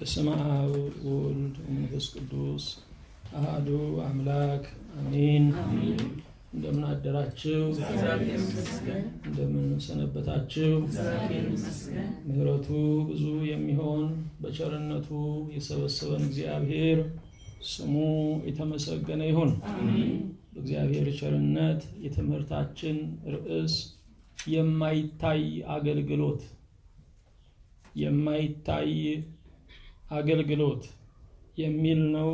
በስመ አብ ወወልድ ወመንፈስ ቅዱስ አሐዱ አምላክ አሜን። እንደምን አደራችሁ? እንደምን ሰነበታችሁ? ምህረቱ ብዙ የሚሆን በቸርነቱ የሰበሰበን እግዚአብሔር ስሙ የተመሰገነ ይሁን። በእግዚአብሔር ቸርነት የትምህርታችን ርዕስ የማይታይ አገልግሎት የሚል ነው።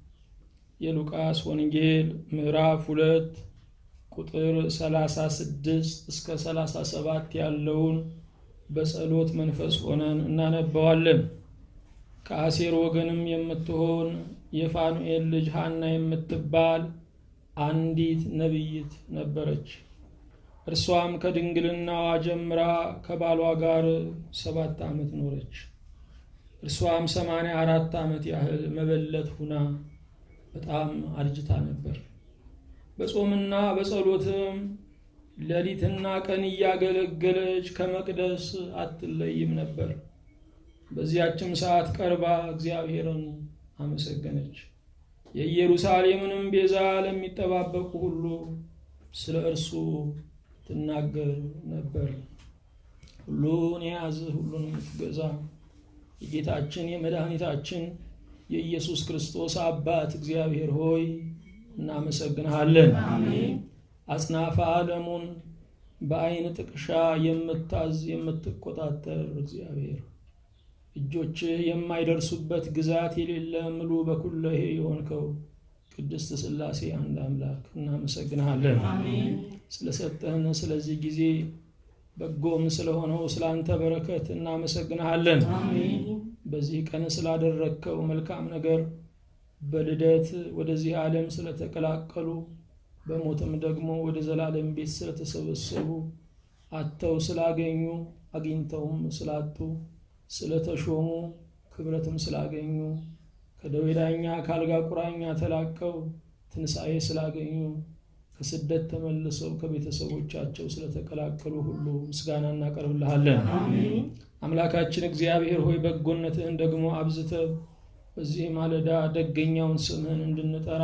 የሉቃስ ወንጌል ምዕራፍ 2 ቁጥር 36 እስከ 37 ያለውን በጸሎት መንፈስ ሆነን እናነባዋለን። ከአሴር ወገንም የምትሆን የፋኑኤል ልጅ ሐና የምትባል አንዲት ነቢይት ነበረች። እርሷም ከድንግልናዋ ጀምራ ከባሏ ጋር 7 ዓመት ኖረች። እርሷም 84 ዓመት ያህል መበለት ሆና በጣም አርጅታ ነበር። በጾምና በጸሎትም ሌሊትና ቀን እያገለገለች ከመቅደስ አትለይም ነበር። በዚያችም ሰዓት ቀርባ እግዚአብሔርን አመሰገነች። የኢየሩሳሌምንም ቤዛ ለሚጠባበቁ ሁሉ ስለ እርሱ ትናገር ነበር። ሁሉን የያዘ ሁሉን የምትገዛ የጌታችን የመድኃኒታችን የኢየሱስ ክርስቶስ አባት እግዚአብሔር ሆይ እናመሰግንሃለን። አሜን። አጽናፈ ዓለሙን በአይን ጥቅሻ የምታዝ የምትቆጣጠር እግዚአብሔር፣ እጆች የማይደርሱበት ግዛት የሌለ ምሉ በኩለሄ የሆንከው ቅድስት ሥላሴ አንድ አምላክ እናመሰግንሃለን። አሜን። ስለሰጠን ስለዚህ ጊዜ በጎም ስለሆነው ስላንተ በረከት እናመሰግንሃለን። አሜን። በዚህ ቀን ስላደረከው መልካም ነገር በልደት ወደዚህ ዓለም ስለተቀላቀሉ በሞትም ደግሞ ወደ ዘላለም ቤት ስለተሰበሰቡ አጥተው ስላገኙ አግኝተውም ስላጡ ስለተሾሙ ክብረትም ስላገኙ ከደዌ ዳኛ ካልጋ ቁራኛ ተላቀው ትንሣኤ ስላገኙ ከስደት ተመልሰው ከቤተሰቦቻቸው ስለተቀላቀሉ ሁሉ ምስጋና እናቀርብልሃለን። አሜን። አምላካችን እግዚአብሔር ሆይ በጎነትህን ደግሞ አብዝተህ በዚህ ማለዳ ደገኛውን ስምህን እንድንጠራ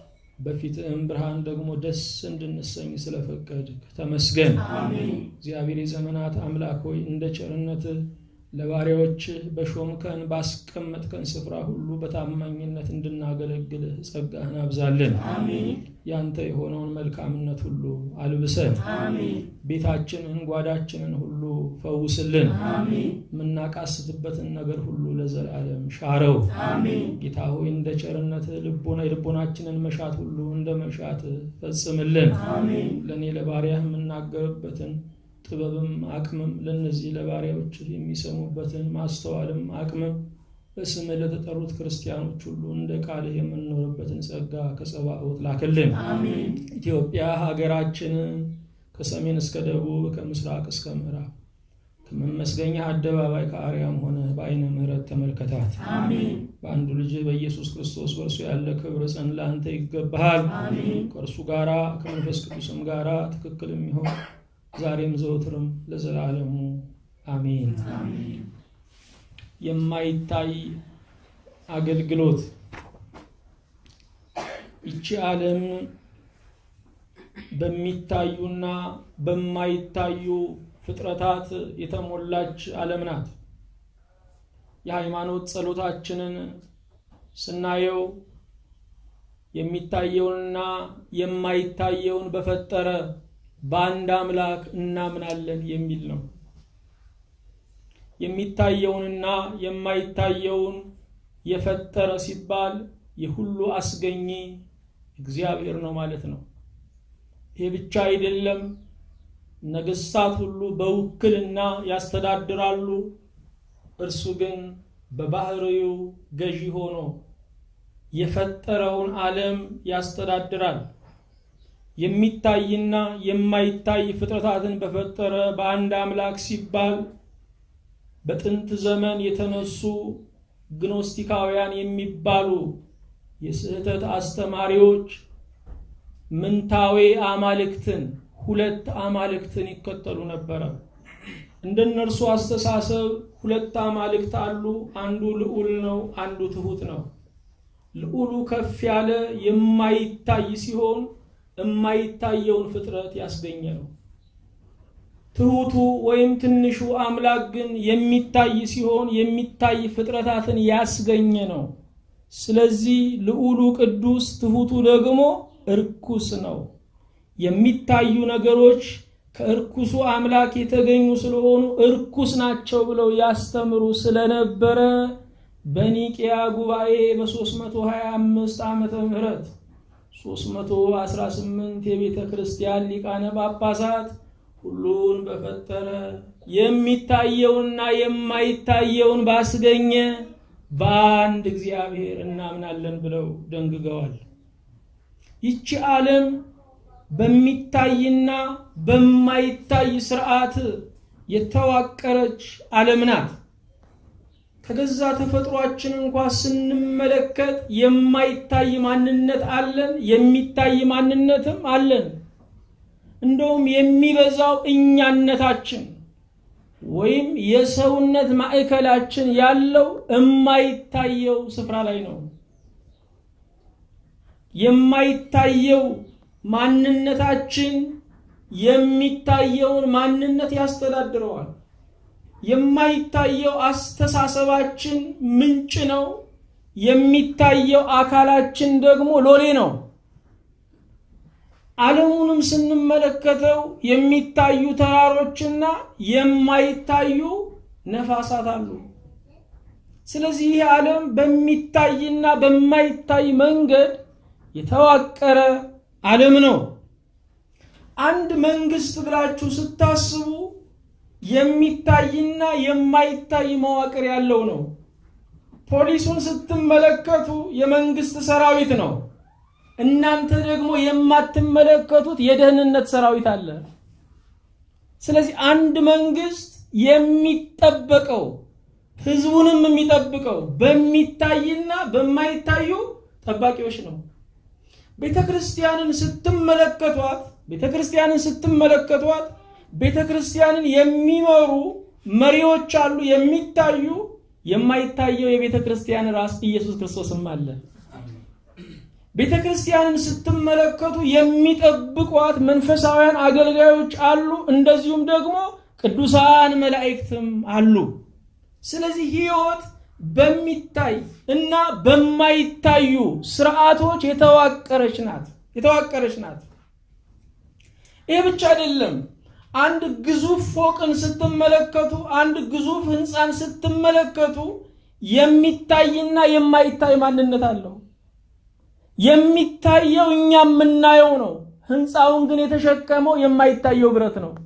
በፊትህም ብርሃን ደግሞ ደስ እንድንሰኝ ስለፈቀድ ተመስገን። አሜን። እግዚአብሔር የዘመናት አምላክ ሆይ እንደ ቸርነትህ ለባሪያዎች በሾምከን ባስቀመጥከን ስፍራ ሁሉ በታማኝነት እንድናገለግልህ ጸጋህን አብዛልን። አሜን። ያንተ የሆነውን መልካምነት ሁሉ አልብሰን። አሜን። ቤታችንን ጓዳችንን ሁሉ ፈውስልን። አሜን። ምናቃስትበትን ነገር ሁሉ ለዘላለም ሻረው። አሜን። ጌታ ሆይ እንደ ቸርነትህ ልቦናችንን መሻት ሁሉ እንደ መሻትህ ፈጽምልን። አሜን። ለኔ ለባሪያህ የምናገርበትን ጥበብም አቅምም ለነዚህ ለባሪያዎች የሚሰሙበትን ማስተዋልም አቅምም በስምህ ለተጠሩት ክርስቲያኖች ሁሉ እንደ ቃልህ የምንኖርበትን ጸጋ ከጸባኦት ላክልን። አሜን። ኢትዮጵያ ሀገራችንን ከሰሜን እስከ ደቡብ ከምስራቅ እስከ ምዕራብ ከመመስገኛ አደባባይ ከአርያም ሆነ በአይነ ምሕረት ተመልከታት። አሜን። በአንዱ ልጅ በኢየሱስ ክርስቶስ በእርሱ ያለ ክብር ጽን ለአንተ ይገባሃል። አሜን። ከእርሱ ጋራ ከመንፈስ ቅዱስም ጋራ ትክክል የሚሆን ዛሬም ዘወትርም ለዘላለሙ አሜን። አሜን። የማይታይ አገልግሎት። ይቺ ዓለም በሚታዩና በማይታዩ ፍጥረታት የተሞላች ዓለም ናት። የሃይማኖት ጸሎታችንን ስናየው የሚታየውንና የማይታየውን በፈጠረ በአንድ አምላክ እናምናለን የሚል ነው። የሚታየውንና የማይታየውን የፈጠረ ሲባል የሁሉ አስገኚ እግዚአብሔር ነው ማለት ነው። ይህ ብቻ አይደለም፣ ነገሥታት ሁሉ በውክልና ያስተዳድራሉ። እርሱ ግን በባህሪው ገዢ ሆኖ የፈጠረውን ዓለም ያስተዳድራል። የሚታይና የማይታይ ፍጥረታትን በፈጠረ በአንድ አምላክ ሲባል በጥንት ዘመን የተነሱ ግኖስቲካውያን የሚባሉ የስህተት አስተማሪዎች ምንታዌ አማልክትን ሁለት አማልክትን ይከተሉ ነበር። እንደነርሱ አስተሳሰብ ሁለት አማልክት አሉ። አንዱ ልዑል ነው፣ አንዱ ትሁት ነው። ልዑሉ ከፍ ያለ የማይታይ ሲሆን የማይታየውን ፍጥረት ያስገኘ ነው። ትሁቱ ወይም ትንሹ አምላክ ግን የሚታይ ሲሆን የሚታይ ፍጥረታትን ያስገኘ ነው። ስለዚህ ልዑሉ ቅዱስ፣ ትሁቱ ደግሞ እርኩስ ነው። የሚታዩ ነገሮች ከእርኩሱ አምላክ የተገኙ ስለሆኑ እርኩስ ናቸው ብለው ያስተምሩ ስለነበረ በኒቂያ ጉባኤ በ325 ዓመተ ምህረት 318 የቤተ ክርስቲያን ሊቃነ ጳጳሳት ሁሉን በፈጠረ የሚታየውና የማይታየውን ባስገኘ በአንድ እግዚአብሔር እናምናለን ብለው ደንግገዋል። ይቺ ዓለም በሚታይና በማይታይ ሥርዓት የተዋቀረች ዓለም ናት። ከገዛ ተፈጥሯችን እንኳን ስንመለከት የማይታይ ማንነት አለን፣ የሚታይ ማንነትም አለን። እንደውም የሚበዛው እኛነታችን ወይም የሰውነት ማዕከላችን ያለው የማይታየው ስፍራ ላይ ነው። የማይታየው ማንነታችን የሚታየውን ማንነት ያስተዳድረዋል። የማይታየው አስተሳሰባችን ምንጭ ነው። የሚታየው አካላችን ደግሞ ሎሌ ነው። ዓለሙንም ስንመለከተው የሚታዩ ተራሮችና የማይታዩ ነፋሳት አሉ። ስለዚህ ይህ ዓለም በሚታይና በማይታይ መንገድ የተዋቀረ ዓለም ነው። አንድ መንግስት ብላችሁ ስታስቡ የሚታይና የማይታይ መዋቅር ያለው ነው። ፖሊሱን ስትመለከቱ የመንግስት ሰራዊት ነው። እናንተ ደግሞ የማትመለከቱት የደህንነት ሰራዊት አለ። ስለዚህ አንድ መንግስት የሚጠበቀው ህዝቡንም የሚጠብቀው በሚታይና በማይታዩ ጠባቂዎች ነው። ቤተክርስቲያንን ስትመለከቷት ቤተክርስቲያንን የሚመሩ መሪዎች አሉ። የሚታዩ የማይታየው የቤተክርስቲያን ራስ ኢየሱስ ክርስቶስም አለ። ቤተክርስቲያንን ስትመለከቱ የሚጠብቋት መንፈሳውያን አገልጋዮች አሉ። እንደዚሁም ደግሞ ቅዱሳን መላእክትም አሉ። ስለዚህ ሕይወት በሚታይ እና በማይታዩ ሥርዓቶች የተዋቀረች ናት። ይህ ብቻ አይደለም። አንድ ግዙፍ ፎቅን ስትመለከቱ፣ አንድ ግዙፍ ህንፃን ስትመለከቱ የሚታይና የማይታይ ማንነት አለው። የሚታየው እኛ የምናየው ነው። ህንፃውን ግን የተሸከመው የማይታየው ብረት ነው።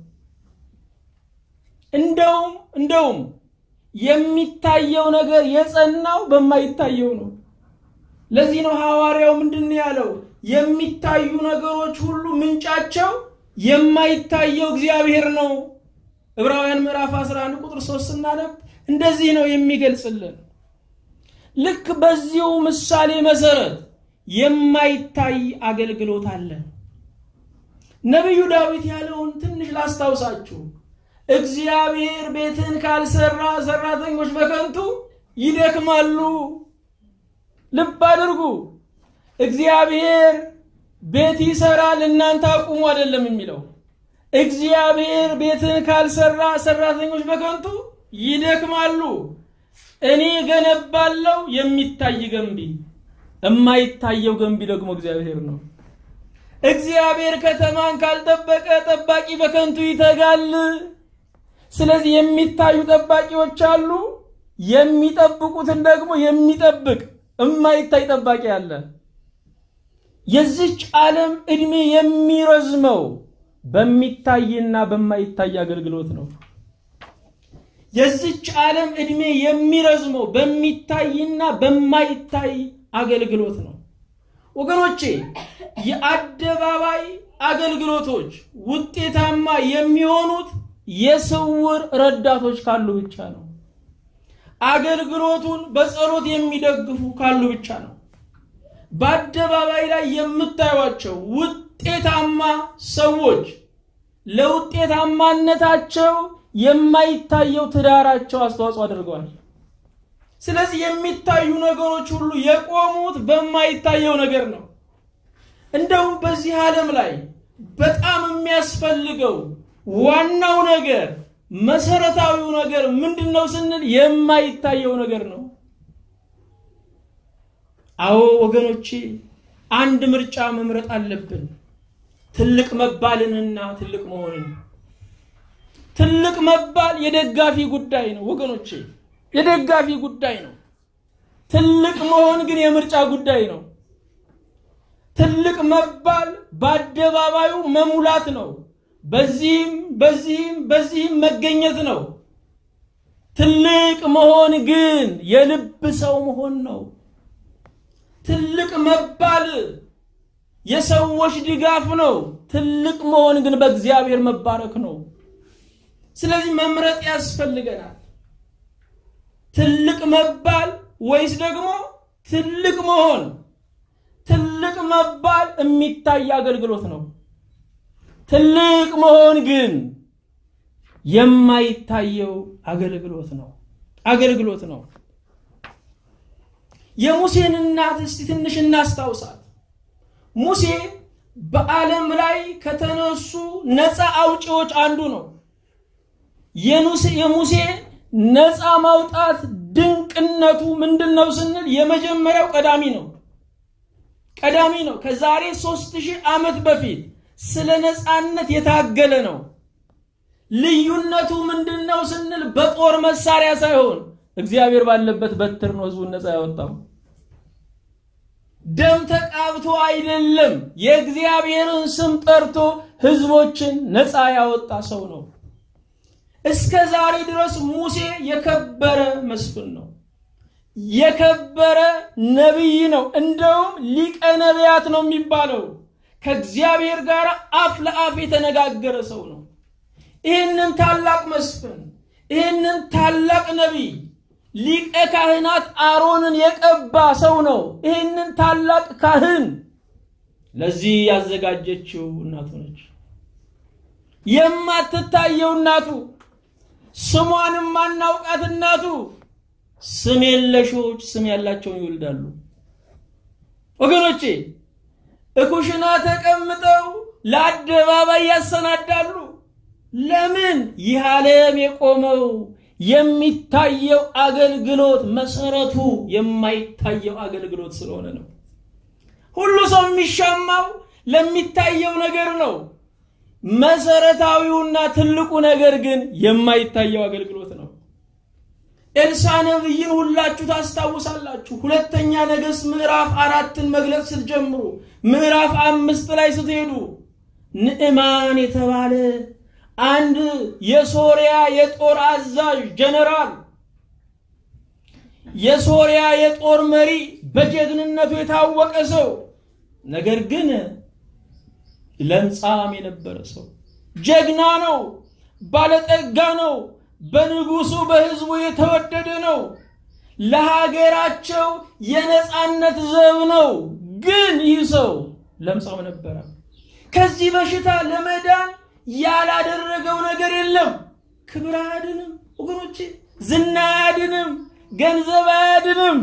እንደውም የሚታየው ነገር የጸናው በማይታየው ነው። ለዚህ ነው ሐዋርያው ምንድነው ያለው? የሚታዩ ነገሮች ሁሉ ምንጫቸው የማይታየው እግዚአብሔር ነው። ዕብራውያን ምዕራፍ 11 ቁጥር 3 ስናነብ እንደዚህ ነው የሚገልጽልን። ልክ በዚሁ ምሳሌ መሰረት የማይታይ አገልግሎት አለ። ነብዩ ዳዊት ያለውን ትንሽ ላስታውሳችሁ። እግዚአብሔር ቤትን ካልሰራ ሰራተኞች በከንቱ ይደክማሉ። ልብ አድርጉ። እግዚአብሔር ቤት ይሰራል እናንተ አቁሙ አይደለም የሚለው። እግዚአብሔር ቤትን ካልሰራ ሰራተኞች በከንቱ ይደክማሉ። እኔ ገነባለሁ የሚታይ ገንቢ፣ የማይታየው ገንቢ ደግሞ እግዚአብሔር ነው። እግዚአብሔር ከተማን ካልጠበቀ ጠባቂ በከንቱ ይተጋል። ስለዚህ የሚታዩ ጠባቂዎች አሉ፣ የሚጠብቁትን ደግሞ የሚጠብቅ የማይታይ ጠባቂ አለ። የዚች ዓለም እድሜ የሚረዝመው በሚታይና በማይታይ አገልግሎት ነው። የዚች ዓለም እድሜ የሚረዝመው በሚታይና በማይታይ አገልግሎት ነው። ወገኖቼ የአደባባይ አገልግሎቶች ውጤታማ የሚሆኑት የስውር ረዳቶች ካሉ ብቻ ነው። አገልግሎቱን በጸሎት የሚደግፉ ካሉ ብቻ ነው። በአደባባይ ላይ የምታዩዋቸው ውጤታማ ሰዎች ለውጤታማነታቸው የማይታየው ትዳራቸው አስተዋጽኦ አድርገዋል። ስለዚህ የሚታዩ ነገሮች ሁሉ የቆሙት በማይታየው ነገር ነው። እንደውም በዚህ ዓለም ላይ በጣም የሚያስፈልገው ዋናው ነገር መሰረታዊው ነገር ምንድነው ስንል የማይታየው ነገር ነው። አዎ ወገኖቼ አንድ ምርጫ መምረጥ አለብን። ትልቅ መባልንና ትልቅ መሆንን። ትልቅ መባል የደጋፊ ጉዳይ ነው ወገኖቼ፣ የደጋፊ ጉዳይ ነው። ትልቅ መሆን ግን የምርጫ ጉዳይ ነው። ትልቅ መባል በአደባባዩ መሙላት ነው። በዚህም መገኘት ነው። ትልቅ መሆን ግን የልብ ሰው መሆን ነው። ትልቅ መባል የሰዎች ድጋፍ ነው። ትልቅ መሆን ግን በእግዚአብሔር መባረክ ነው። ስለዚህ መምረጥ ያስፈልገናል። ትልቅ መባል ወይስ ደግሞ ትልቅ መሆን? ትልቅ መባል የሚታይ አገልግሎት ነው። ትልቅ መሆን ግን የማይታየው አገልግሎት ነው። የሙሴን እናት እስቲ ትንሽ እናስታውሳት። ሙሴ በዓለም ላይ ከተነሱ ነፃ አውጪዎች አንዱ ነው። የሙሴ ነፃ ማውጣት ድንቅነቱ ምንድነው ስንል የመጀመሪያው ቀዳሚ ነው። ከዛሬ 3000 ዓመት በፊት ስለ ነፃነት የታገለ ነው። ልዩነቱ ምንድነው ስንል በጦር መሳሪያ ሳይሆን እግዚአብሔር ባለበት በትር ነው ህዝቡን ነፃ ያወጣው። ደም ተቃብቶ አይደለም፣ የእግዚአብሔርን ስም ጠርቶ ህዝቦችን ነፃ ያወጣ ሰው ነው። እስከ ዛሬ ድረስ ሙሴ የከበረ መስፍን ነው። የከበረ ነብይ ነው። እንደውም ሊቀ ነቢያት ነው የሚባለው። ከእግዚአብሔር ጋር አፍ ለአፍ የተነጋገረ ሰው ነው። ይህንን ታላቅ መስፍን፣ ይህንን ታላቅ ነብይ ሊቀ ካህናት አሮንን የቀባ ሰው ነው። ይህንን ታላቅ ካህን ለዚህ ያዘጋጀችው እናቱ ነች። የማትታየው እናቱ፣ ስሟንም ማናውቃት እናቱ ስም የለሾች ስም ያላቸውን ይወልዳሉ። ወገኖቼ እኩሽና ተቀምጠው ለአደባባይ ያሰናዳሉ። ለምን? ይህ ዓለም የቆመው የሚታየው አገልግሎት መሰረቱ የማይታየው አገልግሎት ስለሆነ ነው። ሁሉ ሰው የሚሻማው ለሚታየው ነገር ነው። መሰረታዊውና ትልቁ ነገር ግን የማይታየው አገልግሎት ነው። ኤልሳ ነብይን ሁላችሁ ታስታውሳላችሁ። ሁለተኛ ነገሥት ምዕራፍ 4ን መግለጽ ስትጀምሩ ምዕራፍ 5 ላይ ስትሄዱ ንዕማን የተባለ አንድ የሶሪያ የጦር አዛዥ ጀነራል፣ የሶሪያ የጦር መሪ፣ በጀግንነቱ የታወቀ ሰው፣ ነገር ግን ለምጻም የነበረ ሰው፣ ጀግና ነው፣ ባለጠጋ ነው፣ በንጉሱ በህዝቡ የተወደደ ነው፣ ለሀገራቸው የነጻነት ዘብ ነው። ግን ይህ ሰው ለምጻም ነበር። ከዚህ በሽታ ለመዳን ያላደረገው ነገር የለም። ክብር አያድንም ወገኖቼ፣ ዝና አያድንም፣ ገንዘብ አያድንም።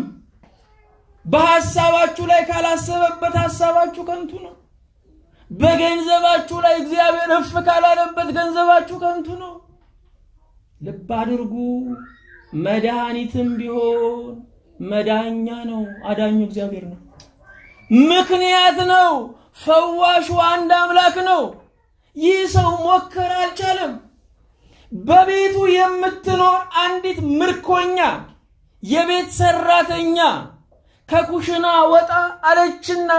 በሐሳባችሁ ላይ ካላሰበበት ሐሳባችሁ ከንቱ ነው። በገንዘባችሁ ላይ እግዚአብሔር እፍ ካላለበት ገንዘባችሁ ከንቱ ነው። ልብ አድርጉ። መድኃኒትም ቢሆን መዳኛ ነው፣ አዳኙ እግዚአብሔር ነው። ምክንያት ነው፣ ፈዋሹ አንድ አምላክ ነው። ይህ ሰው ሞከረ፣ አልቻለም። በቤቱ የምትኖር አንዲት ምርኮኛ የቤት ሰራተኛ ከኩሽና ወጣ አለችና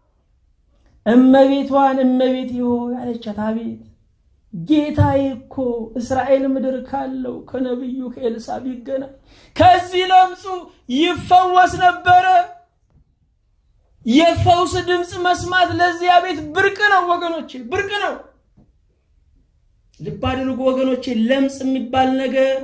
እመቤቷን እመቤት ሆይ አለቻት። አቤት ጌታዬ እኮ እስራኤል ምድር ካለው ከነብዩ ከኤልሳ ቢገናኝ ከዚህ ለምጹ ይፈወስ ነበር። የፈውስ ድምጽ መስማት ለዚያ ቤት ብርቅ ነው ወገኖቼ፣ ብርቅ ነው። ልብ አድርጉ ወገኖቼ፣ ለምጽ የሚባል ነገር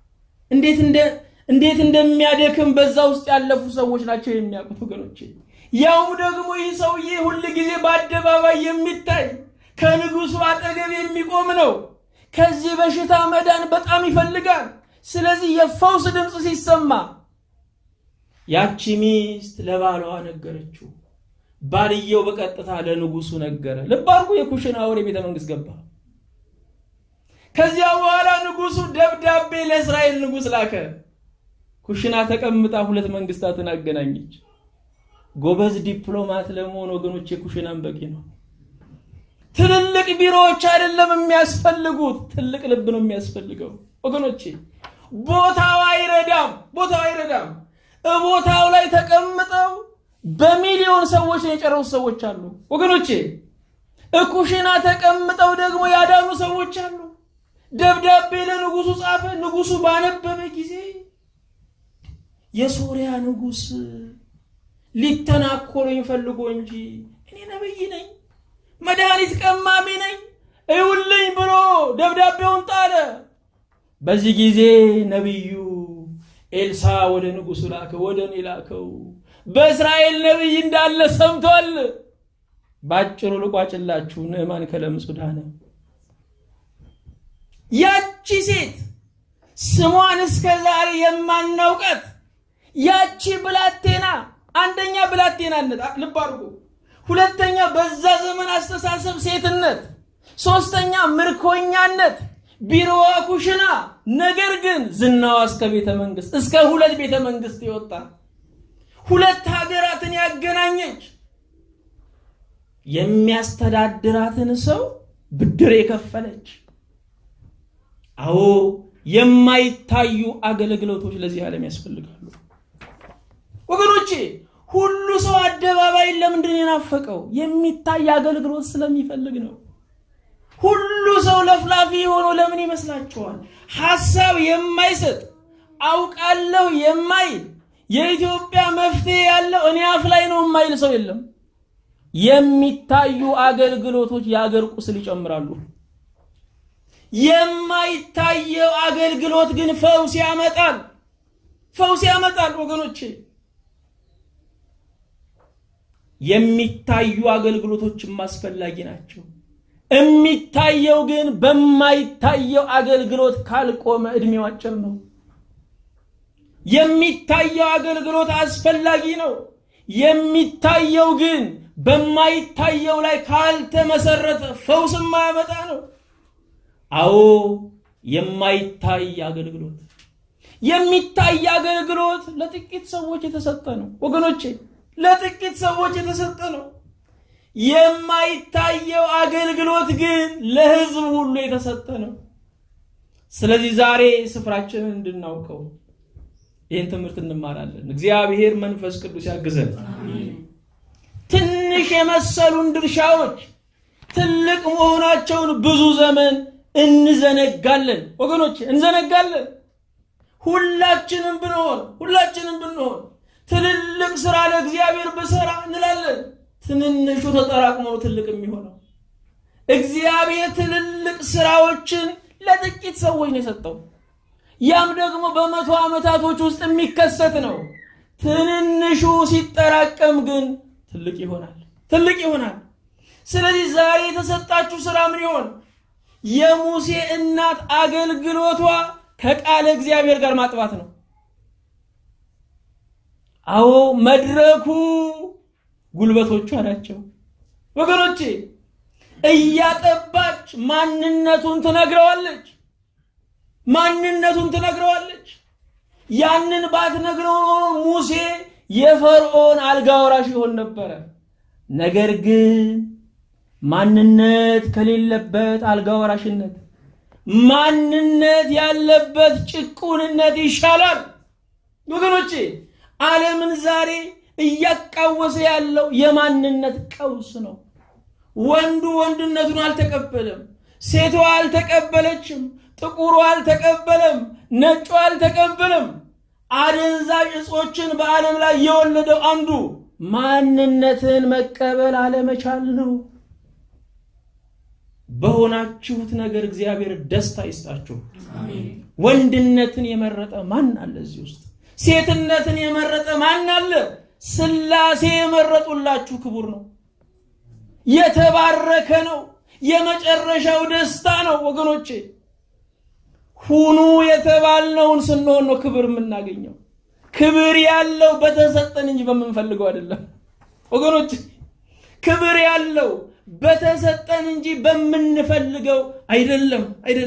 እንዴት እንደሚያደክም በዛ ውስጥ ያለፉ ሰዎች ናቸው የሚያውቁት ወገኖቼ። ያው ደግሞ ይህ ሰውዬ ሁሉ ጊዜ በአደባባይ የሚታይ ከንጉሱ አጠገብ የሚቆም ነው። ከዚህ በሽታ መዳን በጣም ይፈልጋል። ስለዚህ የፈውስ ድምጽ ሲሰማ ያቺ ሚስት ለባሏ ነገረችው። ባልየው በቀጥታ ለንጉሱ ነገረ። ልባርኩ የኩሽና ወሬ ቤተ መንግስት ገባ። ከዚያ በኋላ ንጉሱ ደብዳቤ ለእስራኤል ንጉስ ላከ። ኩሽና ተቀምጣ ሁለት መንግስታትን አገናኘች። ጎበዝ ዲፕሎማት ለመሆን ወገኖች የኩሽናን በቂ ነው። ትልልቅ ቢሮዎች አይደለም የሚያስፈልጉት፣ ትልቅ ልብ ነው የሚያስፈልገው ወገኖቼ። ቦታው አይረዳም። ቦታው ላይ ተቀምጠው በሚሊዮን ሰዎች የጨረሱ ሰዎች አሉ ወገኖቼ። ኩሽና ተቀምጠው ደግሞ ያዳኑ ሰዎች አሉ። ደብዳቤ ለንጉሱ ጻፈ። ንጉሱ ባነበበ ጊዜ የሶሪያ ንጉስ ሊተናኮለኝ ፈልጎ እንጂ እኔ ነብይ ነኝ፣ መድኃኒት ቀማሚ ነኝ እውልኝ ብሎ ደብዳቤውን ጣለ። በዚህ ጊዜ ነብዩ ኤልሳ ወደ ንጉሱ ላከው፣ ወደኔ ላከው። በእስራኤል ነብይ እንዳለ ሰምቷል። ባጭሩ ልቋጭላችሁ፣ ንዕማን ከለምጹ ዳነ። ያቺ ሴት ስሟን እስከዛሬ የማናውቃት ያቺ ብላቴና፣ አንደኛ ብላቴናነት ልብ አድርጉ፣ ሁለተኛ በዛ ዘመን አስተሳሰብ ሴትነት፣ ሶስተኛ ምርኮኛነት፣ ቢሮዋ ኩሽና፣ ነገር ግን ዝናዋ እስከ ቤተ መንግስት፣ እስከ ሁለት ቤተ መንግስት ይወጣ፣ ሁለት ሀገራትን ያገናኘች፣ የሚያስተዳድራትን ሰው ብድር የከፈለች። አዎ የማይታዩ አገልግሎቶች ለዚህ ዓለም ያስፈልጋሉ ወገኖቼ። ሁሉ ሰው አደባባይ ለምንድን የናፈቀው? የሚታይ አገልግሎት ስለሚፈልግ ነው። ሁሉ ሰው ለፍላፊ ሆኖ ለምን ይመስላችኋል? ሐሳብ የማይሰጥ አውቃለሁ የማይል የኢትዮጵያ መፍትሄ ያለው እኔ አፍ ላይ ነው የማይል ሰው የለም። የሚታዩ አገልግሎቶች የአገር ቁስል ይጨምራሉ። የማይታየው አገልግሎት ግን ፈውስ ያመጣል ወገኖቼ። የሚታዩ አገልግሎቶችም አስፈላጊ ናቸው። የሚታየው ግን በማይታየው አገልግሎት ካልቆመ እድሜው አጭር ነው። የሚታየው አገልግሎት አስፈላጊ ነው። የሚታየው ግን በማይታየው ላይ ካልተመሰረተ ፈውስም ማያመጣ ነው። አዎ የማይታይ አገልግሎት፣ የሚታይ አገልግሎት ለጥቂት ሰዎች የተሰጠ ነው ወገኖቼ፣ ለጥቂት ሰዎች የተሰጠ ነው። የማይታየው አገልግሎት ግን ለሕዝብ ሁሉ የተሰጠ ነው። ስለዚህ ዛሬ ስፍራችንን እንድናውቀው ይህን ትምህርት እንማራለን። እግዚአብሔር መንፈስ ቅዱስ ያግዘን። ትንሽ የመሰሉን ድርሻዎች ትልቅ መሆናቸውን ብዙ ዘመን እንዘነጋለን ወገኖች፣ እንዘነጋለን። ሁላችንም ብንሆን ትልልቅ ስራ ለእግዚአብሔር በሰራ እንላለን። ትንንሹ ተጠራቅሞ ትልቅ የሚሆነው እግዚአብሔር ትልልቅ ስራዎችን ለጥቂት ሰዎች ነው የሰጠው። ያም ደግሞ በመቶ ዓመታቶች ውስጥ የሚከሰት ነው። ትንንሹ ሲጠራቀም ግን ትልቅ ይሆናል። ስለዚህ ዛሬ የተሰጣችሁ ስራ ምን ይሆን? የሙሴ እናት አገልግሎቷ ከቃለ እግዚአብሔር ጋር ማጥባት ነው። አዎ መድረኩ ጉልበቶቿ ናቸው ወገኖቼ። እያጠባች ማንነቱን ትነግረዋለች። ያንን ባትነግረው ሙሴ የፈርዖን አልጋ ወራሽ ይሆን ነበር። ነገር ግን ማንነት ከሌለበት አልጋ ወራሽነት፣ ማንነት ያለበት ጭቁንነት ይሻላል ወገኖቼ። ዓለምን ዛሬ እያቃወሰ ያለው የማንነት ቀውስ ነው። ወንዱ ወንድነቱን አልተቀበለም፣ ሴቷ አልተቀበለችም፣ ጥቁሩ አልተቀበለም፣ ነጩ አልተቀበለም። አደንዛዥ እጾችን በዓለም ላይ የወለደው አንዱ ማንነትን መቀበል አለመቻል ነው። በሆናችሁት ነገር እግዚአብሔር ደስታ ይስጣችሁ። አሜን። ወንድነትን የመረጠ ማን አለ እዚህ ውስጥ? ሴትነትን የመረጠ ማን አለ? ስላሴ የመረጡላችሁ ክቡር ነው፣ የተባረከ ነው፣ የመጨረሻው ደስታ ነው ወገኖቼ። ሁኑ የተባልነውን ስንሆን ነው ክብር የምናገኘው። ክብር ያለው በተሰጠን እንጂ በመንፈልገው አይደለም ወገኖች። ክብር ያለው በተሰጠን እንጂ በመንፈልገው አይደለም።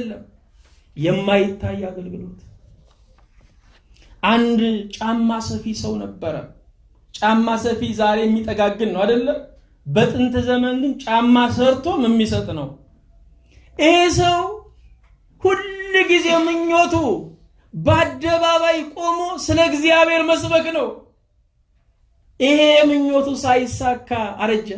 የማይታይ አገልግሎት። አንድ ጫማ ሰፊ ሰው ነበረ። ጫማ ሰፊ ዛሬ የሚጠጋግን ነው አይደለ? በጥንት ዘመን ግን ጫማ ሰርቶም የሚሰጥ ነው። ይሄ ሰው ሁሉ ጊዜ ምኞቱ በአደባባይ ቆሞ ስለ እግዚአብሔር መስበክ ነው። ይሄ ምኞቱ ሳይሳካ አረጀ።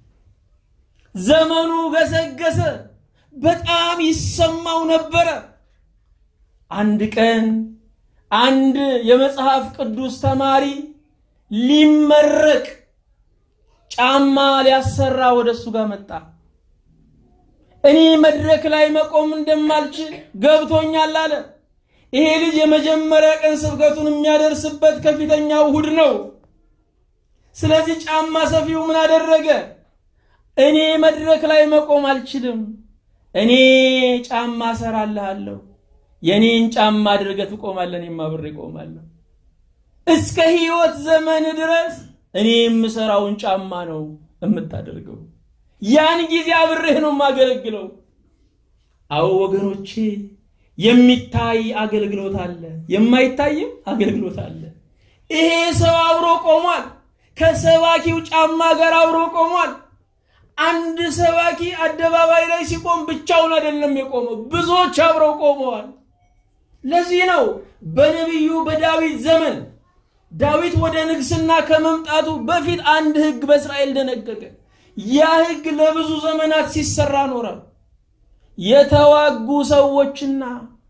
ዘመኑ ገሰገሰ። በጣም ይሰማው ነበር። አንድ ቀን አንድ የመጽሐፍ ቅዱስ ተማሪ ሊመረቅ ጫማ ሊያሰራ ወደሱ ጋር መጣ። እኔ መድረክ ላይ መቆም እንደማልችል ገብቶኛል አለ። ይሄ ልጅ የመጀመሪያ ቀን ስብከቱን የሚያደርስበት ከፊተኛው እሁድ ነው። ስለዚህ ጫማ ሰፊው ምን አደረገ? እኔ መድረክ ላይ መቆም አልችልም፣ እኔ ጫማ ሰራልሃለሁ፣ የኔን ጫማ አድርገህ ትቆማለህ፣ እኔም አብሬ እቆማለሁ። እስከ ሕይወት ዘመን ድረስ እኔ የምሰራውን ጫማ ነው የምታደርገው። ያን ጊዜ አብሬህ ነው ማገለግለው። አዎ ወገኖቼ፣ የሚታይ አገልግሎት አለ፣ የማይታይም አገልግሎት አለ። ይሄ ሰው አብሮ ቆሟል። ከሰባኪው ጫማ ጋር አብሮ ቆሟል። አንድ ሰባኪ አደባባይ ላይ ሲቆም ብቻውን አይደለም የቆመው፣ ብዙዎች አብረው ቆመዋል። ለዚህ ነው በነብዩ በዳዊት ዘመን ዳዊት ወደ ንግስና ከመምጣቱ በፊት አንድ ሕግ በእስራኤል ደነገገ። ያ ሕግ ለብዙ ዘመናት ሲሰራ ኖረ። የተዋጉ ሰዎችና